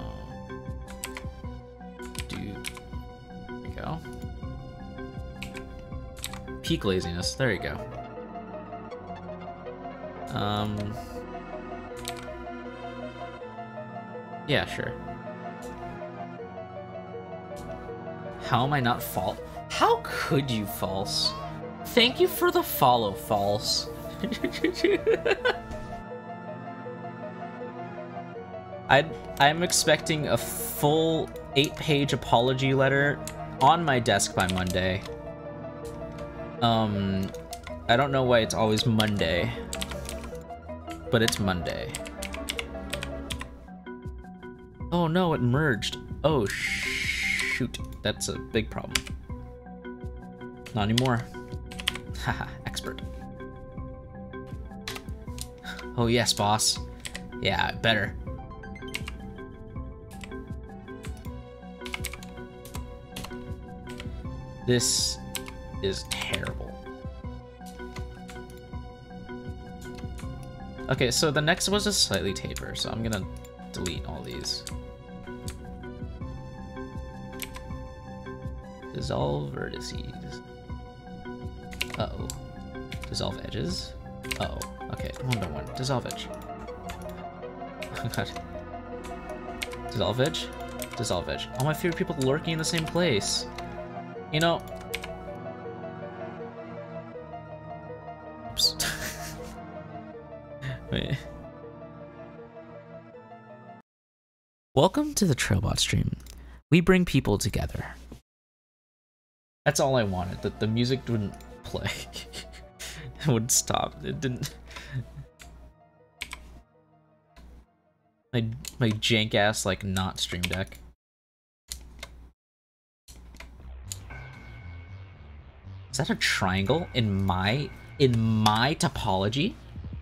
do there we go. Peak laziness. There you go. Um. Yeah, sure. How am I not false? How could you false? Thank you for the follow, false. I I'm expecting a full eight-page apology letter on my desk by Monday. Um, I don't know why it's always Monday, but it's Monday. Oh no, it merged. Oh shoot, that's a big problem. Not anymore. Haha, expert. Oh yes, boss. Yeah, better. This is terrible. Okay, so the next was a slightly taper, so I'm gonna delete all these. Dissolve vertices. Uh-oh. Dissolve edges? Uh-oh. Okay, one by one. Dissolve edge. Oh god. Dissolve edge? Dissolve edge. All my favorite people lurking in the same place. You know... Oops. Wait. Welcome to the Trailbot stream. We bring people together. That's all I wanted, that the music wouldn't play. It would stop. It didn't. My my jank ass like not Stream Deck. Is that a triangle in my in my topology?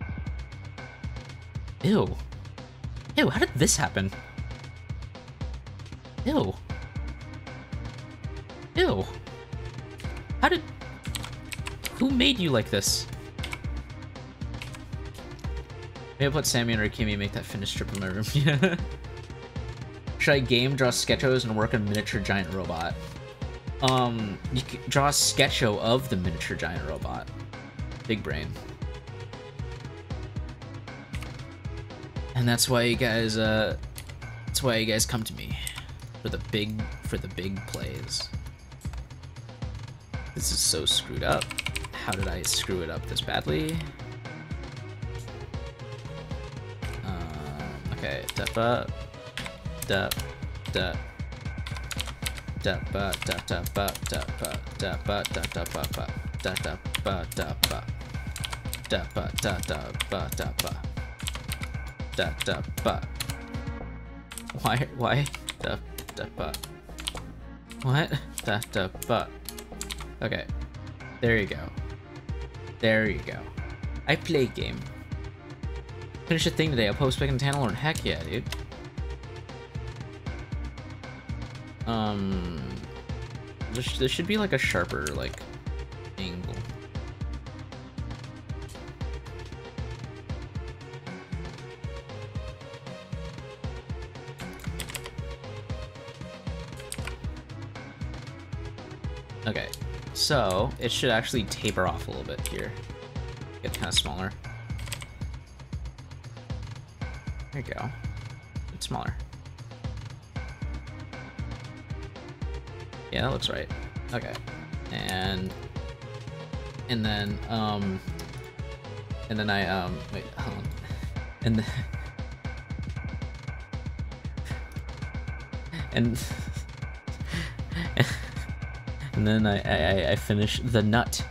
Ew. Ew, how did this happen? Ew. Ew. How did... Who made you like this? Maybe I'll put Sammy and Rikimi and make that finished strip in my room. Yeah. Should I game, draw sketchos, and work on miniature giant robot? Um, you can draw a sketcho of the miniature giant robot. Big brain. And that's why you guys, uh... That's why you guys come to me. For the big, for the big plays. This is so screwed up. How did I screw it up this badly? Um, okay, dappa, dup, dup, dappa, dappa, dappa, dappa, dappa, dappa, dappa, dappa, dappa, dappa, dappa. Why? Why? Dup, dappa. What? Dappa. Okay, there you go. There you go. I play game. Finish a thing today. I'll post back in Tantalorn. Heck yeah, dude. Um, there, sh there should be like a sharper like angle. Okay. So, it should actually taper off a little bit here. Get kind of smaller. There you go. It's smaller. Yeah, that looks right. Okay. And... And then, um... And then I, um... Wait, hold on. And then... And... And then I, I, I finish the nut.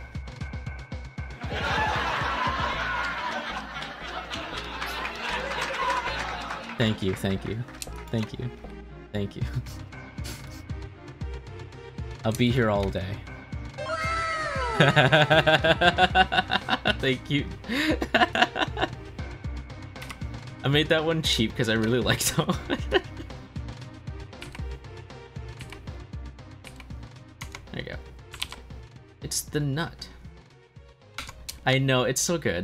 Thank you, thank you. Thank you. Thank you. I'll be here all day. Thank you. I made that one cheap because I really liked them. There you go. It's the nut. I know, it's so good.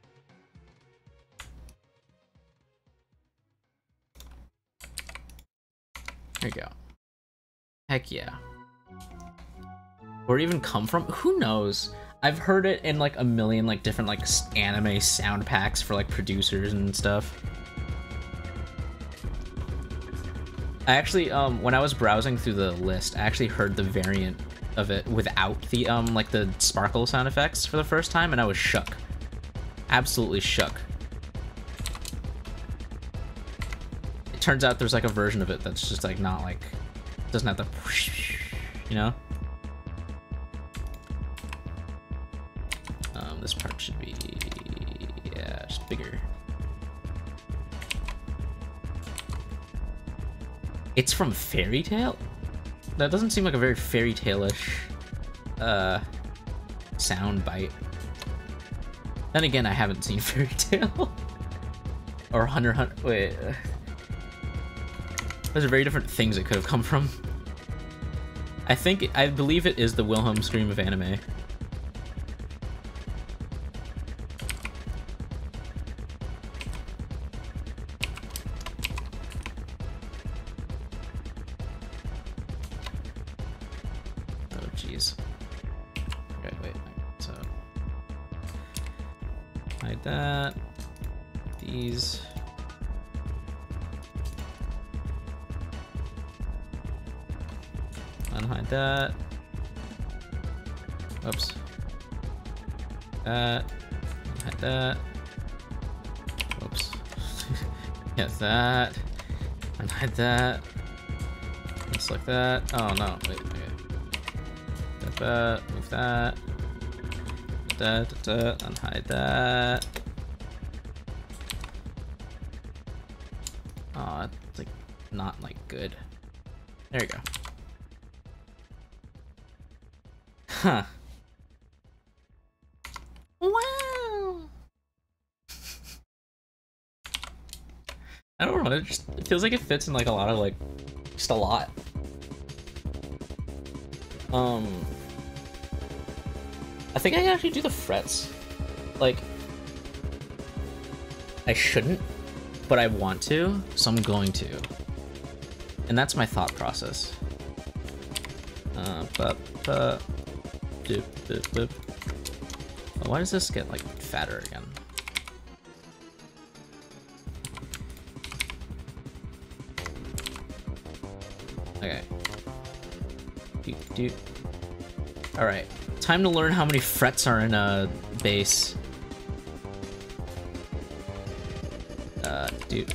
There you go. Heck yeah. Where it even come from? Who knows? I've heard it in like a million like different like anime sound packs for like producers and stuff. I actually, um, when I was browsing through the list, I actually heard the variant of it without the um like the sparkle sound effects for the first time, and I was shook. Absolutely shook. It turns out there's like a version of it that's just like not like doesn't have the, you know. Um, this part should be yeah, just bigger. It's from Fairy Tail? That doesn't seem like a very Fairy Tail-ish uh, sound bite. Then again, I haven't seen Fairy Tail. Or Hunter x Hunter. Wait. Those are very different things it could have come from. I think, I believe it is the Wilhelm scream of anime. That, these, unhide that, oops, that, unhide that, oops, yes, that, unhide that, just like that, oh no, wait, wait, that, that, move that, da, da, da, unhide that. Oh, it's like not like good. There you go. Huh. Wow. I don't know. It, just, it feels like it fits in like a lot of like, just a lot. Um. I think I can actually do the frets. Like, I shouldn't, but I want to, so I'm going to. And that's my thought process. Uh, but, but, doop, doop, doop. Oh, why does this get, like, fatter again? Okay. Doop, doop. Alright. Time to learn how many frets are in a bass. Uh, dude.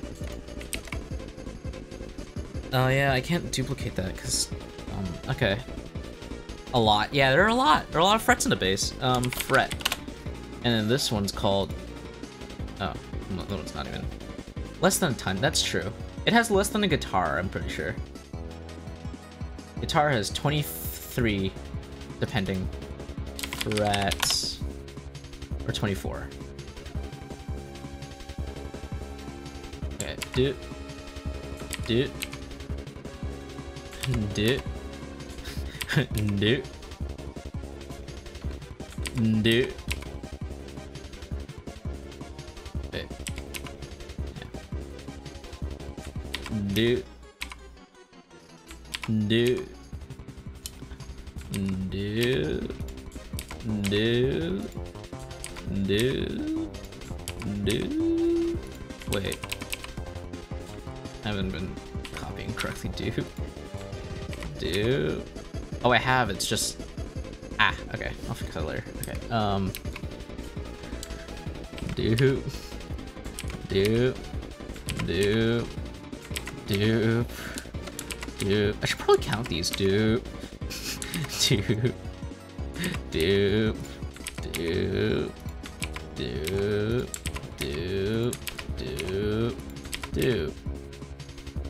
Oh yeah, I can't duplicate that because, um, okay. A lot. Yeah, there are a lot. There are a lot of frets in a bass. Um, fret. And then this one's called, oh, no, no, it's not even. Less than a ton, that's true. It has less than a guitar, I'm pretty sure. Guitar has twenty-three. Depending, frets, or twenty-four. Okay, do, do, do, do, do. Okay. Do, do. Do, do, do, do. Wait, I haven't been copying correctly. Do, do. Oh, I have. It's just ah. Okay, I'll fix that later. Okay. Um. Do, do, do, do, do. I should probably count these. Do. Do, do, do, do, do, do, do.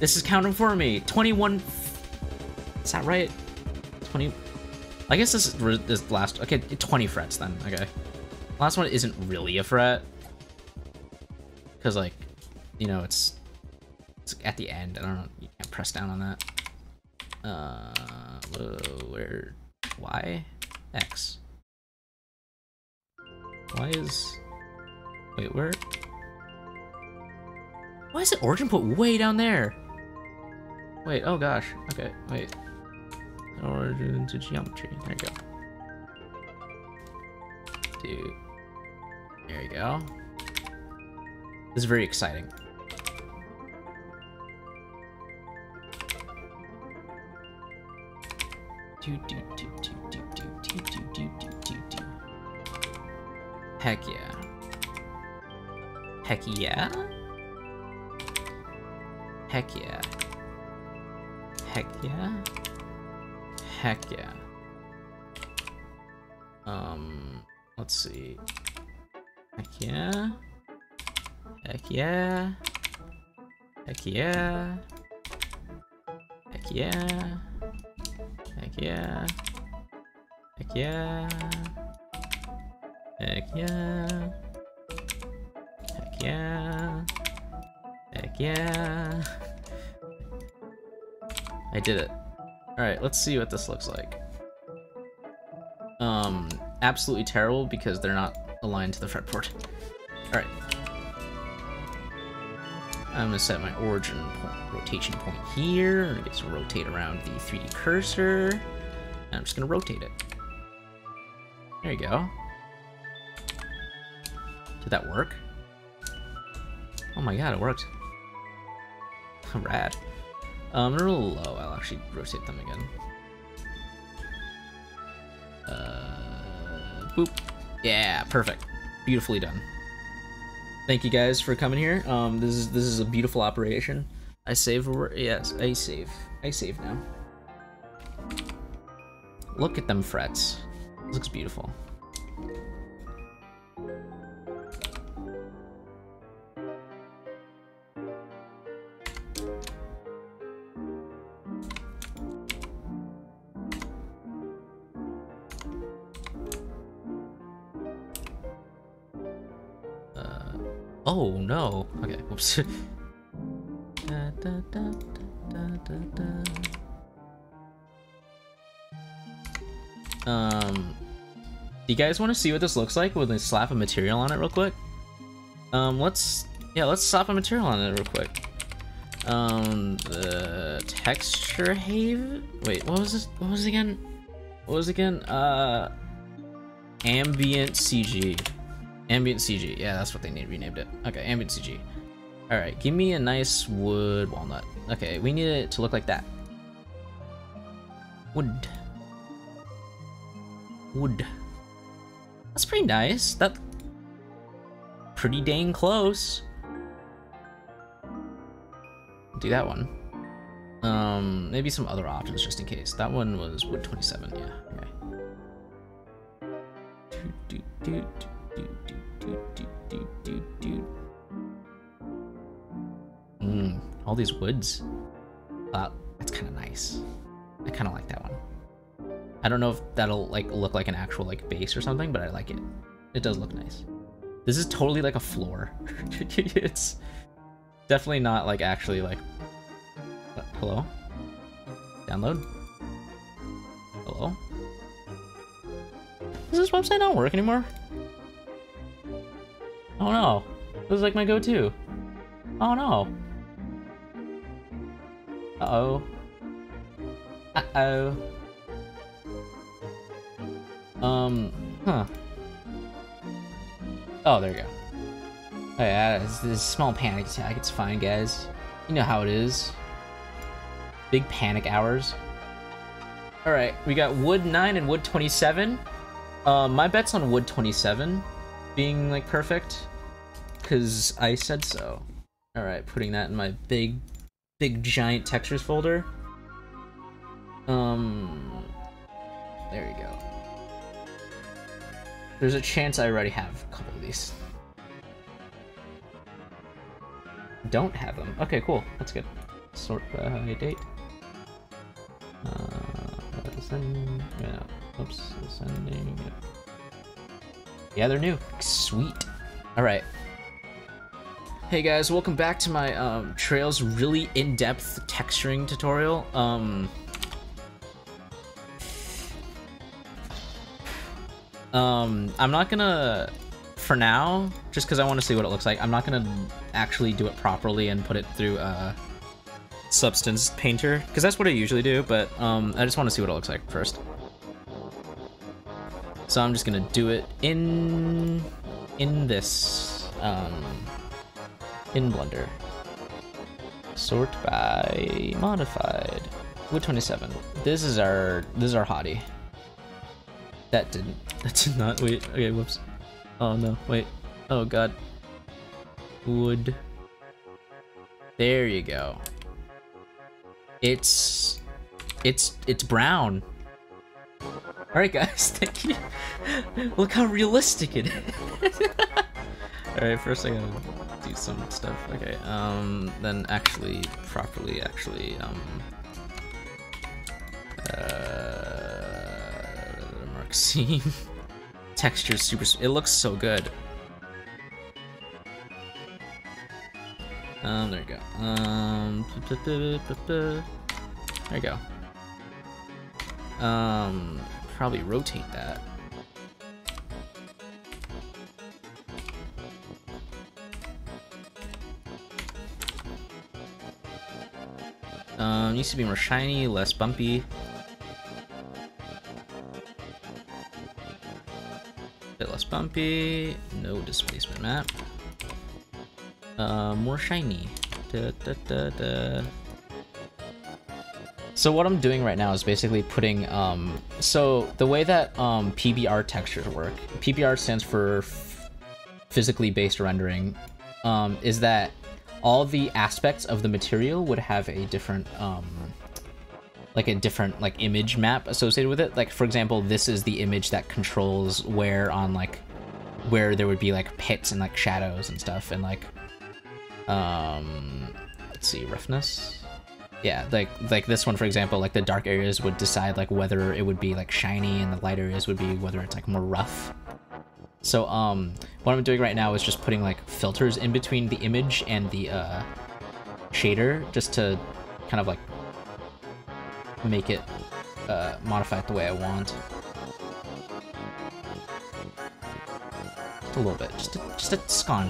This is counting for me. twenty-one. Is that right? twenty. I guess this is this last. Okay, twenty frets then. Okay. Last one isn't really a fret. Because, like, you know, it's, it's at the end. I don't know. You can't press down on that. Uh, whoa, where? Y? X. Why is... Wait, where? Why is the origin put way down there? Wait, oh gosh. Okay, wait. Origin to geometry. There you go. Dude. There you go. This is very exciting. Do, do, do, do, do, do, do, do, do, do, do. Heck yeah. Heck yeah? Heck yeah. Heck yeah. Heck yeah. Um, let's see. Heck yeah. Heck yeah. Heck yeah. Heck yeah. Heck yeah. Heck yeah. Heck yeah. Heck yeah. Heck yeah. I did it. Alright, let's see what this looks like. Um, absolutely terrible because they're not aligned to the fretboard. Alright. I'm gonna set my origin point, rotation point here. I'm gonna get to rotate around the three D cursor. And I'm just gonna rotate it. There you go. Did that work? Oh my god, it worked. Rad. Um, they're a little low. I'll actually rotate them again. Uh, boop. Yeah, perfect. Beautifully done. Thank you guys for coming here. Um, this is this is a beautiful operation. I save. Yes, I save. I save now. Look at them frets. This looks beautiful. Oh no. Okay, whoops. Da, da, da, da, da, da. Um, do you guys want to see what this looks like when they slap a material on it real quick? Um, let's, yeah, let's slap a material on it real quick. Um, the texture have, wait, what was this, what was it again? What was it again? Uh, ambient C G. Ambient C G, yeah, that's what they need, renamed it. Okay, ambient C G. Alright, give me a nice wood walnut. Okay, we need it to look like that. Wood. Wood. That's pretty nice. That pretty dang close. Do that one. Um, maybe some other options just in case. That one was wood twenty-seven, yeah, okay. Do, do, do, do. Do, do, do, do, do, do. Mm, all these woods. Uh, that's kind of nice. I kind of like that one. I don't know if that'll like look like an actual like base or something, but I like it. It does look nice. This is totally like a floor. It's definitely not like actually like. Uh, hello? Download? Hello? Does this website not work anymore? Oh no, this is like my go-to. Oh no. Uh-oh. Uh-oh. Um, huh. Oh, there you go. Oh yeah, it's this small panic attack, it's fine, guys. You know how it is. Big panic hours. Alright, we got wood nine and wood twenty-seven. Um, my bet's on wood twenty-seven. Being like perfect because I said so. All right, putting that in my big big giant textures folder. Um there you go. There's a chance I already have a couple of these. Don't have them. Okay, cool. That's good. Sort by date. Uh, ascending. Yeah. Oops. Ascending. Yeah, they're new. Sweet. All right. Hey guys, welcome back to my um, Trails really in-depth texturing tutorial. Um, um, I'm not gonna, for now, just because I want to see what it looks like, I'm not gonna actually do it properly and put it through uh, Substance Painter, because that's what I usually do, but um, I just want to see what it looks like first. So I'm just gonna do it in, in this, um, in Blender. Sort by modified. Wood twenty-seven. This is our this is our hottie. That didn't that did not wait. Okay, whoops. Oh no, wait. Oh god. Wood. There you go. It's it's it's brown. Alright guys, thank you. Look how realistic it is. Alright, first I gotta do some stuff. Okay, um, then actually, properly, actually, um, uh, mark seam. Texture super, it looks so good. Um, there you go. Um, there you go. Um, probably rotate that. Um, needs to be more shiny, less bumpy. Bit less bumpy. No displacement map. Uh, more shiny. Da, da, da, da. So what I'm doing right now is basically putting, um, so the way that um, P B R textures work, P B R stands for f physically based rendering, um, is that all the aspects of the material would have a different, um, like a different like image map associated with it. Like for example, this is the image that controls where on like, where there would be like pits and like shadows and stuff, and like, um, let's see, roughness. Yeah, like like this one for example, like the dark areas would decide like whether it would be like shiny, and the light areas would be whether it's like more rough. So um, what I'm doing right now is just putting like filters in between the image and the uh, shader, just to kind of like make it uh, modify it the way I want. Just a little bit, just a, just a scotch.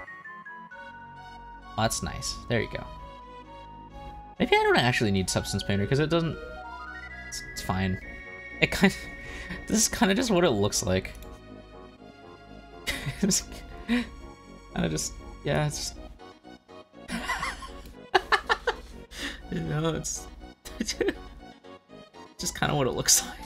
Oh, that's nice. There you go. Maybe I don't actually need Substance Painter because it doesn't. It's, it's fine. It kind of. This is kind of just what it looks like. It's kind of just, yeah, it's just, you know, it's just kind of what it looks like.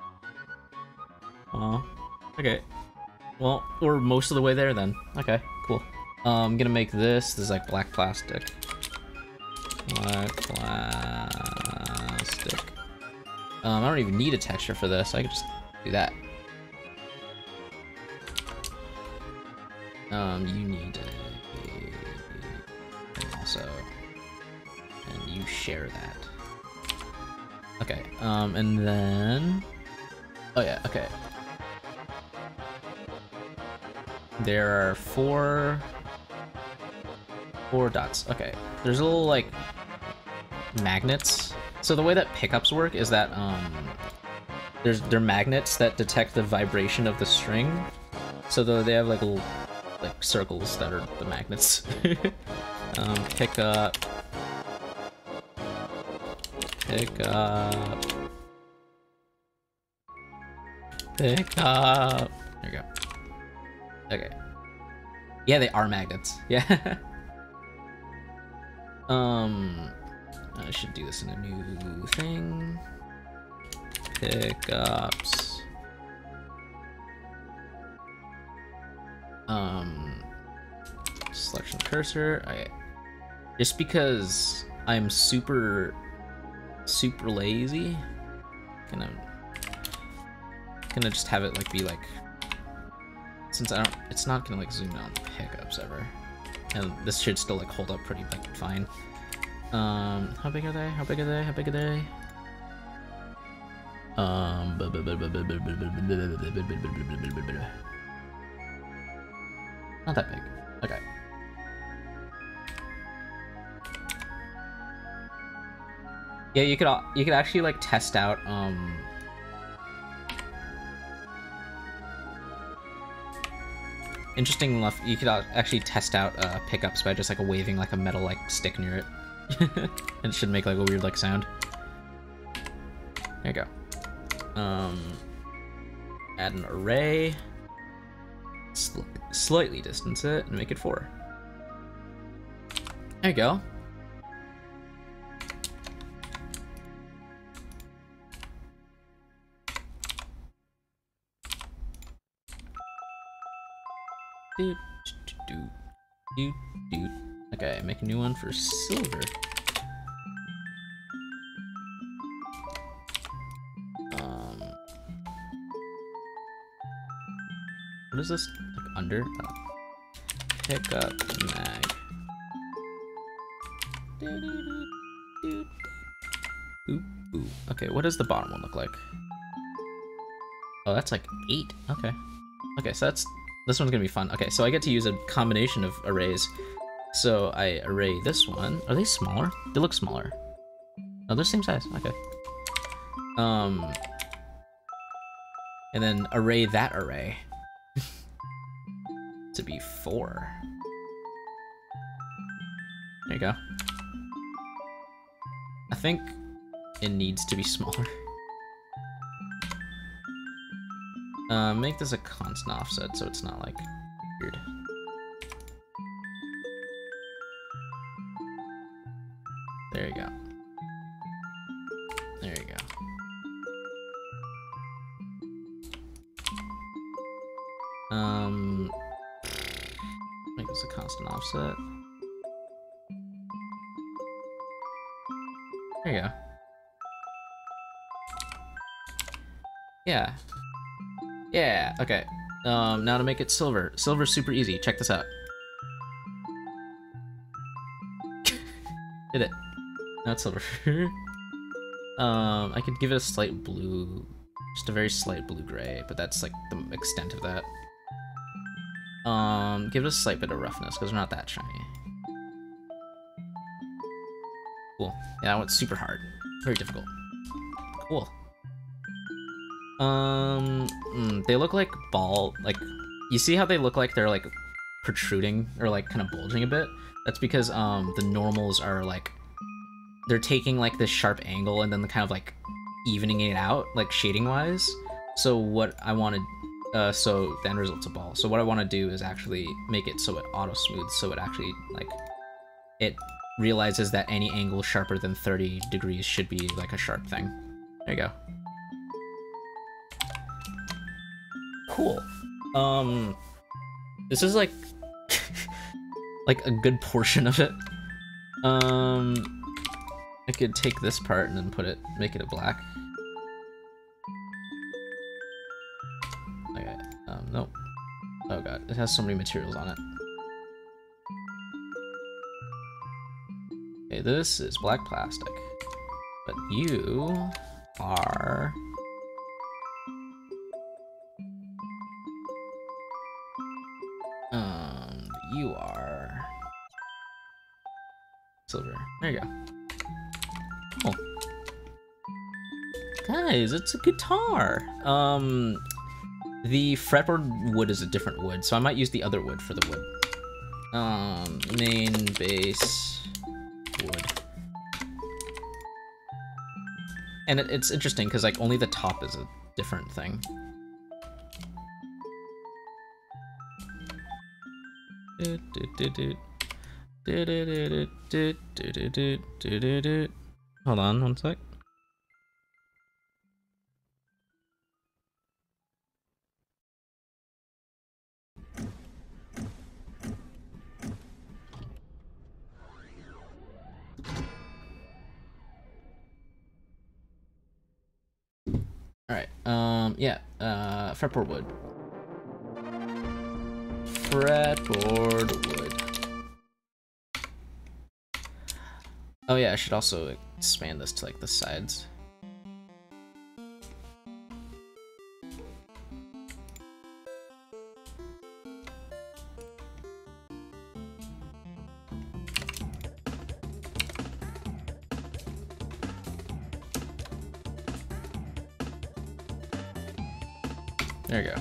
Oh, okay. Well, we're most of the way there then. Okay, cool. Um, I'm gonna make this. This is like black plastic. Black plastic. Um, I don't even need a texture for this. I can just do that. Um, you need a, and also, and you share that. Okay, um, and then, oh yeah, okay. There are four, four dots. Okay, there's a little like magnets. So the way that pickups work is that um, there's they're magnets that detect the vibration of the string. So though they have like little like circles that are the magnets. um, pick up, pick up, pick up. There you go. Okay. Yeah, they are magnets. Yeah. um, I should do this in a new thing. Pickups. Um, selection cursor. I just because I'm super, super lazy, gonna gonna just have it like be like. Since I don't, it's not gonna like zoom out on the pickups ever, and this should still like hold up pretty like fine. Um, how big are they? How big are they? How big are they? Um, not that big. Okay. Yeah, you could you could actually like test out um interesting enough, you could actually test out uh, pickups by just like waving like a metal like stick near it. And it should make like a weird like sound. There you go. Um, add an array. Sl slightly distance it and make it four. There you go. Do, do, do, do. Okay, make a new one for silver. Um, what is this? Like under? Oh. Pick up mag. Do, do, do, do. Ooh, ooh. Okay, what does the bottom one look like? Oh, that's like eight. Okay. Okay, so that's this one's gonna be fun. Okay, so I get to use a combination of arrays. So I array this one. Are they smaller? They look smaller. Oh, they're the same size. Okay. Um, and then array that array to be four. There you go. I think it needs to be smaller. Uh, make this a constant offset so it's not like weird. There you go. There you go. Um, make this a constant offset. There you go. Yeah. Yeah, okay. Um, now to make it silver. Silver's super easy. Check this out. Did it. Now it's silver. um, I could give it a slight blue, just a very slight blue-gray, but that's like the extent of that. Um, give it a slight bit of roughness, because we're not that shiny. Cool. Yeah, that went super hard. Very difficult. Cool. Um, mm, they look like ball, like, you see how they look like they're like protruding or like kind of bulging a bit? That's because um the normals are like, they're taking like this sharp angle and then kind of like evening it out, like shading wise. So what I want to, uh, so the end result's a ball. So what I want to do is actually make it so it auto smooths, so it actually like, it realizes that any angle sharper than thirty degrees should be like a sharp thing. There you go. Cool. Um, this is like, like a good portion of it. Um, I could take this part and then put it, make it a black. Okay, um, nope. Oh god, it has so many materials on it. Okay, this is black plastic. But you are... Um, you are silver. There you go. Cool. Guys, it's a guitar. Um, the fretboard wood is a different wood, so I might use the other wood for the wood. Um, main, base, wood. And it, it's interesting because like only the top is a different thing. Hold on one sec. Alright, um, yeah, uh, fretboard wood. Fretboard wood. Oh yeah, I should also expand this to like the sides. There you go.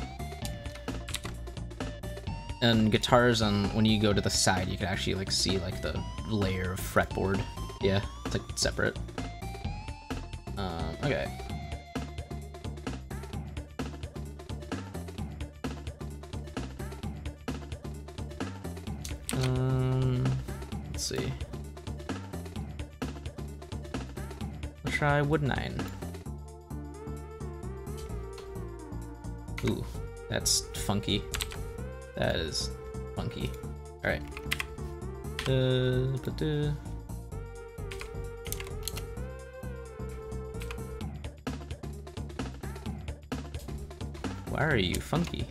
And guitars, on when you go to the side, you can actually like see like the layer of fretboard. Yeah, it's like separate. Um, okay. Um, let's see. Let's try wood nine. Ooh, that's funky. That is funky. All right. Uh, da-da. Why are you funky?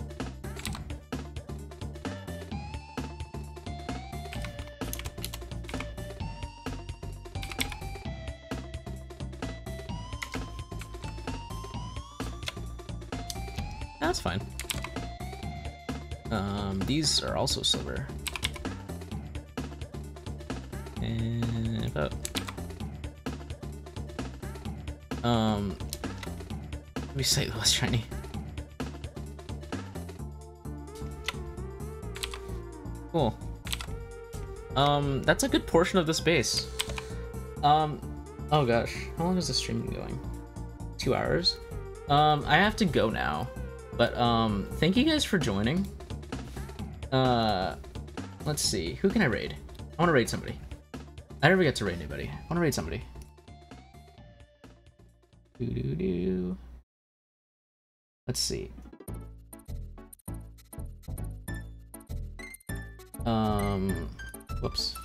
That's fine. Um, these are also silver. And about. Um, let me say less shiny. Cool. Um, that's a good portion of this base. Um, oh gosh, how long is the stream going? Two hours? Um, I have to go now, but um, thank you guys for joining. Uh, let's see, who can I raid? I want to raid somebody. I never get to raid anybody. I want to raid somebody. Doo doo doo. Let's see. Um, whoops.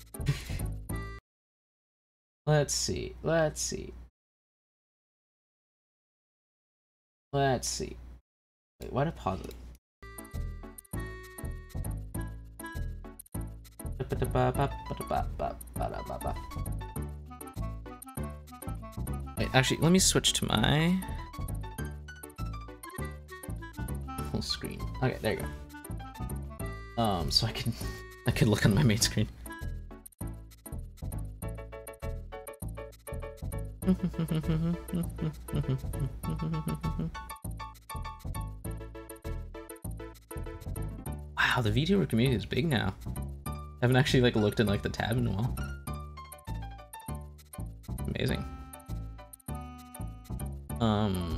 Let's see, let's see. Let's see. Wait, why did I pause it? Wait, actually, let me switch to my full screen. Okay, there you go. Um, so I can I can look on my main screen. Wow, the VTuber community is big now. I haven't actually like looked in like the tab in a while. Amazing. Um.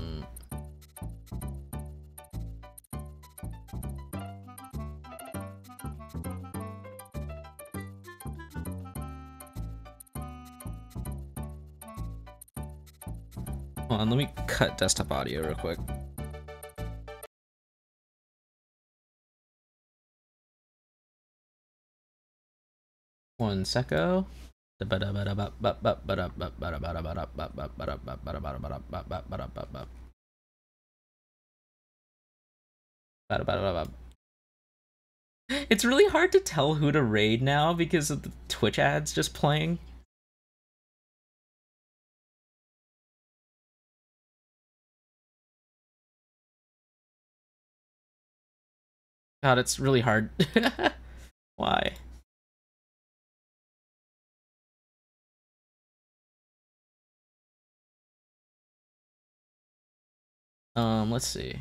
Hold on, let me cut desktop audio real quick. One secco. It's really hard to tell who to raid now because of the Twitch ads just playing. God, it's really hard. Why? Um, let's see.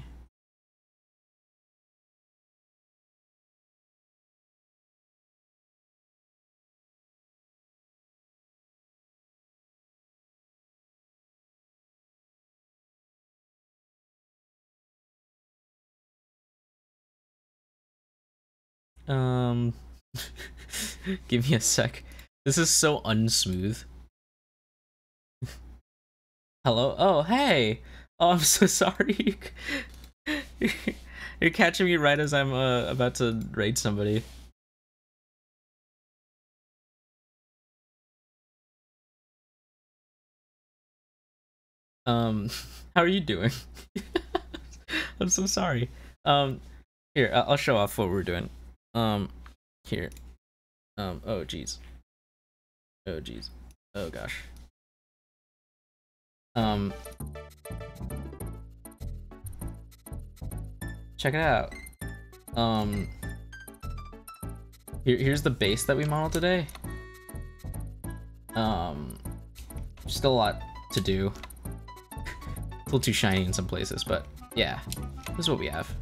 Um, give me a sec. This is so unsmooth. Hello? Oh, hey! Oh, I'm so sorry. You're catching me right as I'm uh, about to raid somebody. Um, how are you doing? I'm so sorry. Um, here, I'll show off what we're doing. Um, here. Um, oh, geez. Oh jeez. Oh gosh. Um. Check it out. Um. Here, here's the base that we modeled today. Um. Still a lot to do. A little too shiny in some places, but yeah, this is what we have.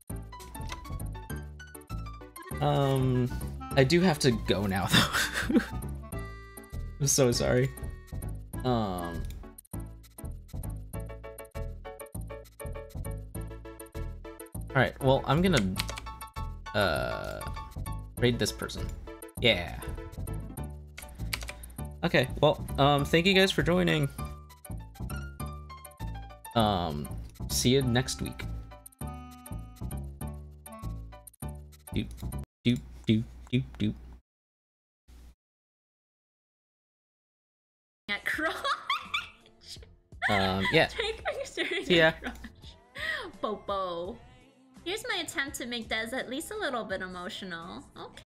Um, I do have to go now though. I'm so sorry. Um. All right. Well, I'm gonna uh raid this person. Yeah. Okay. Well, um, thank you guys for joining. Um, see you next week. Doop, doop, doop, doop, doop. At crotch. Um, yeah. Take picture. See ya. Popo. Here's my attempt to make Des at least a little bit emotional. Okay.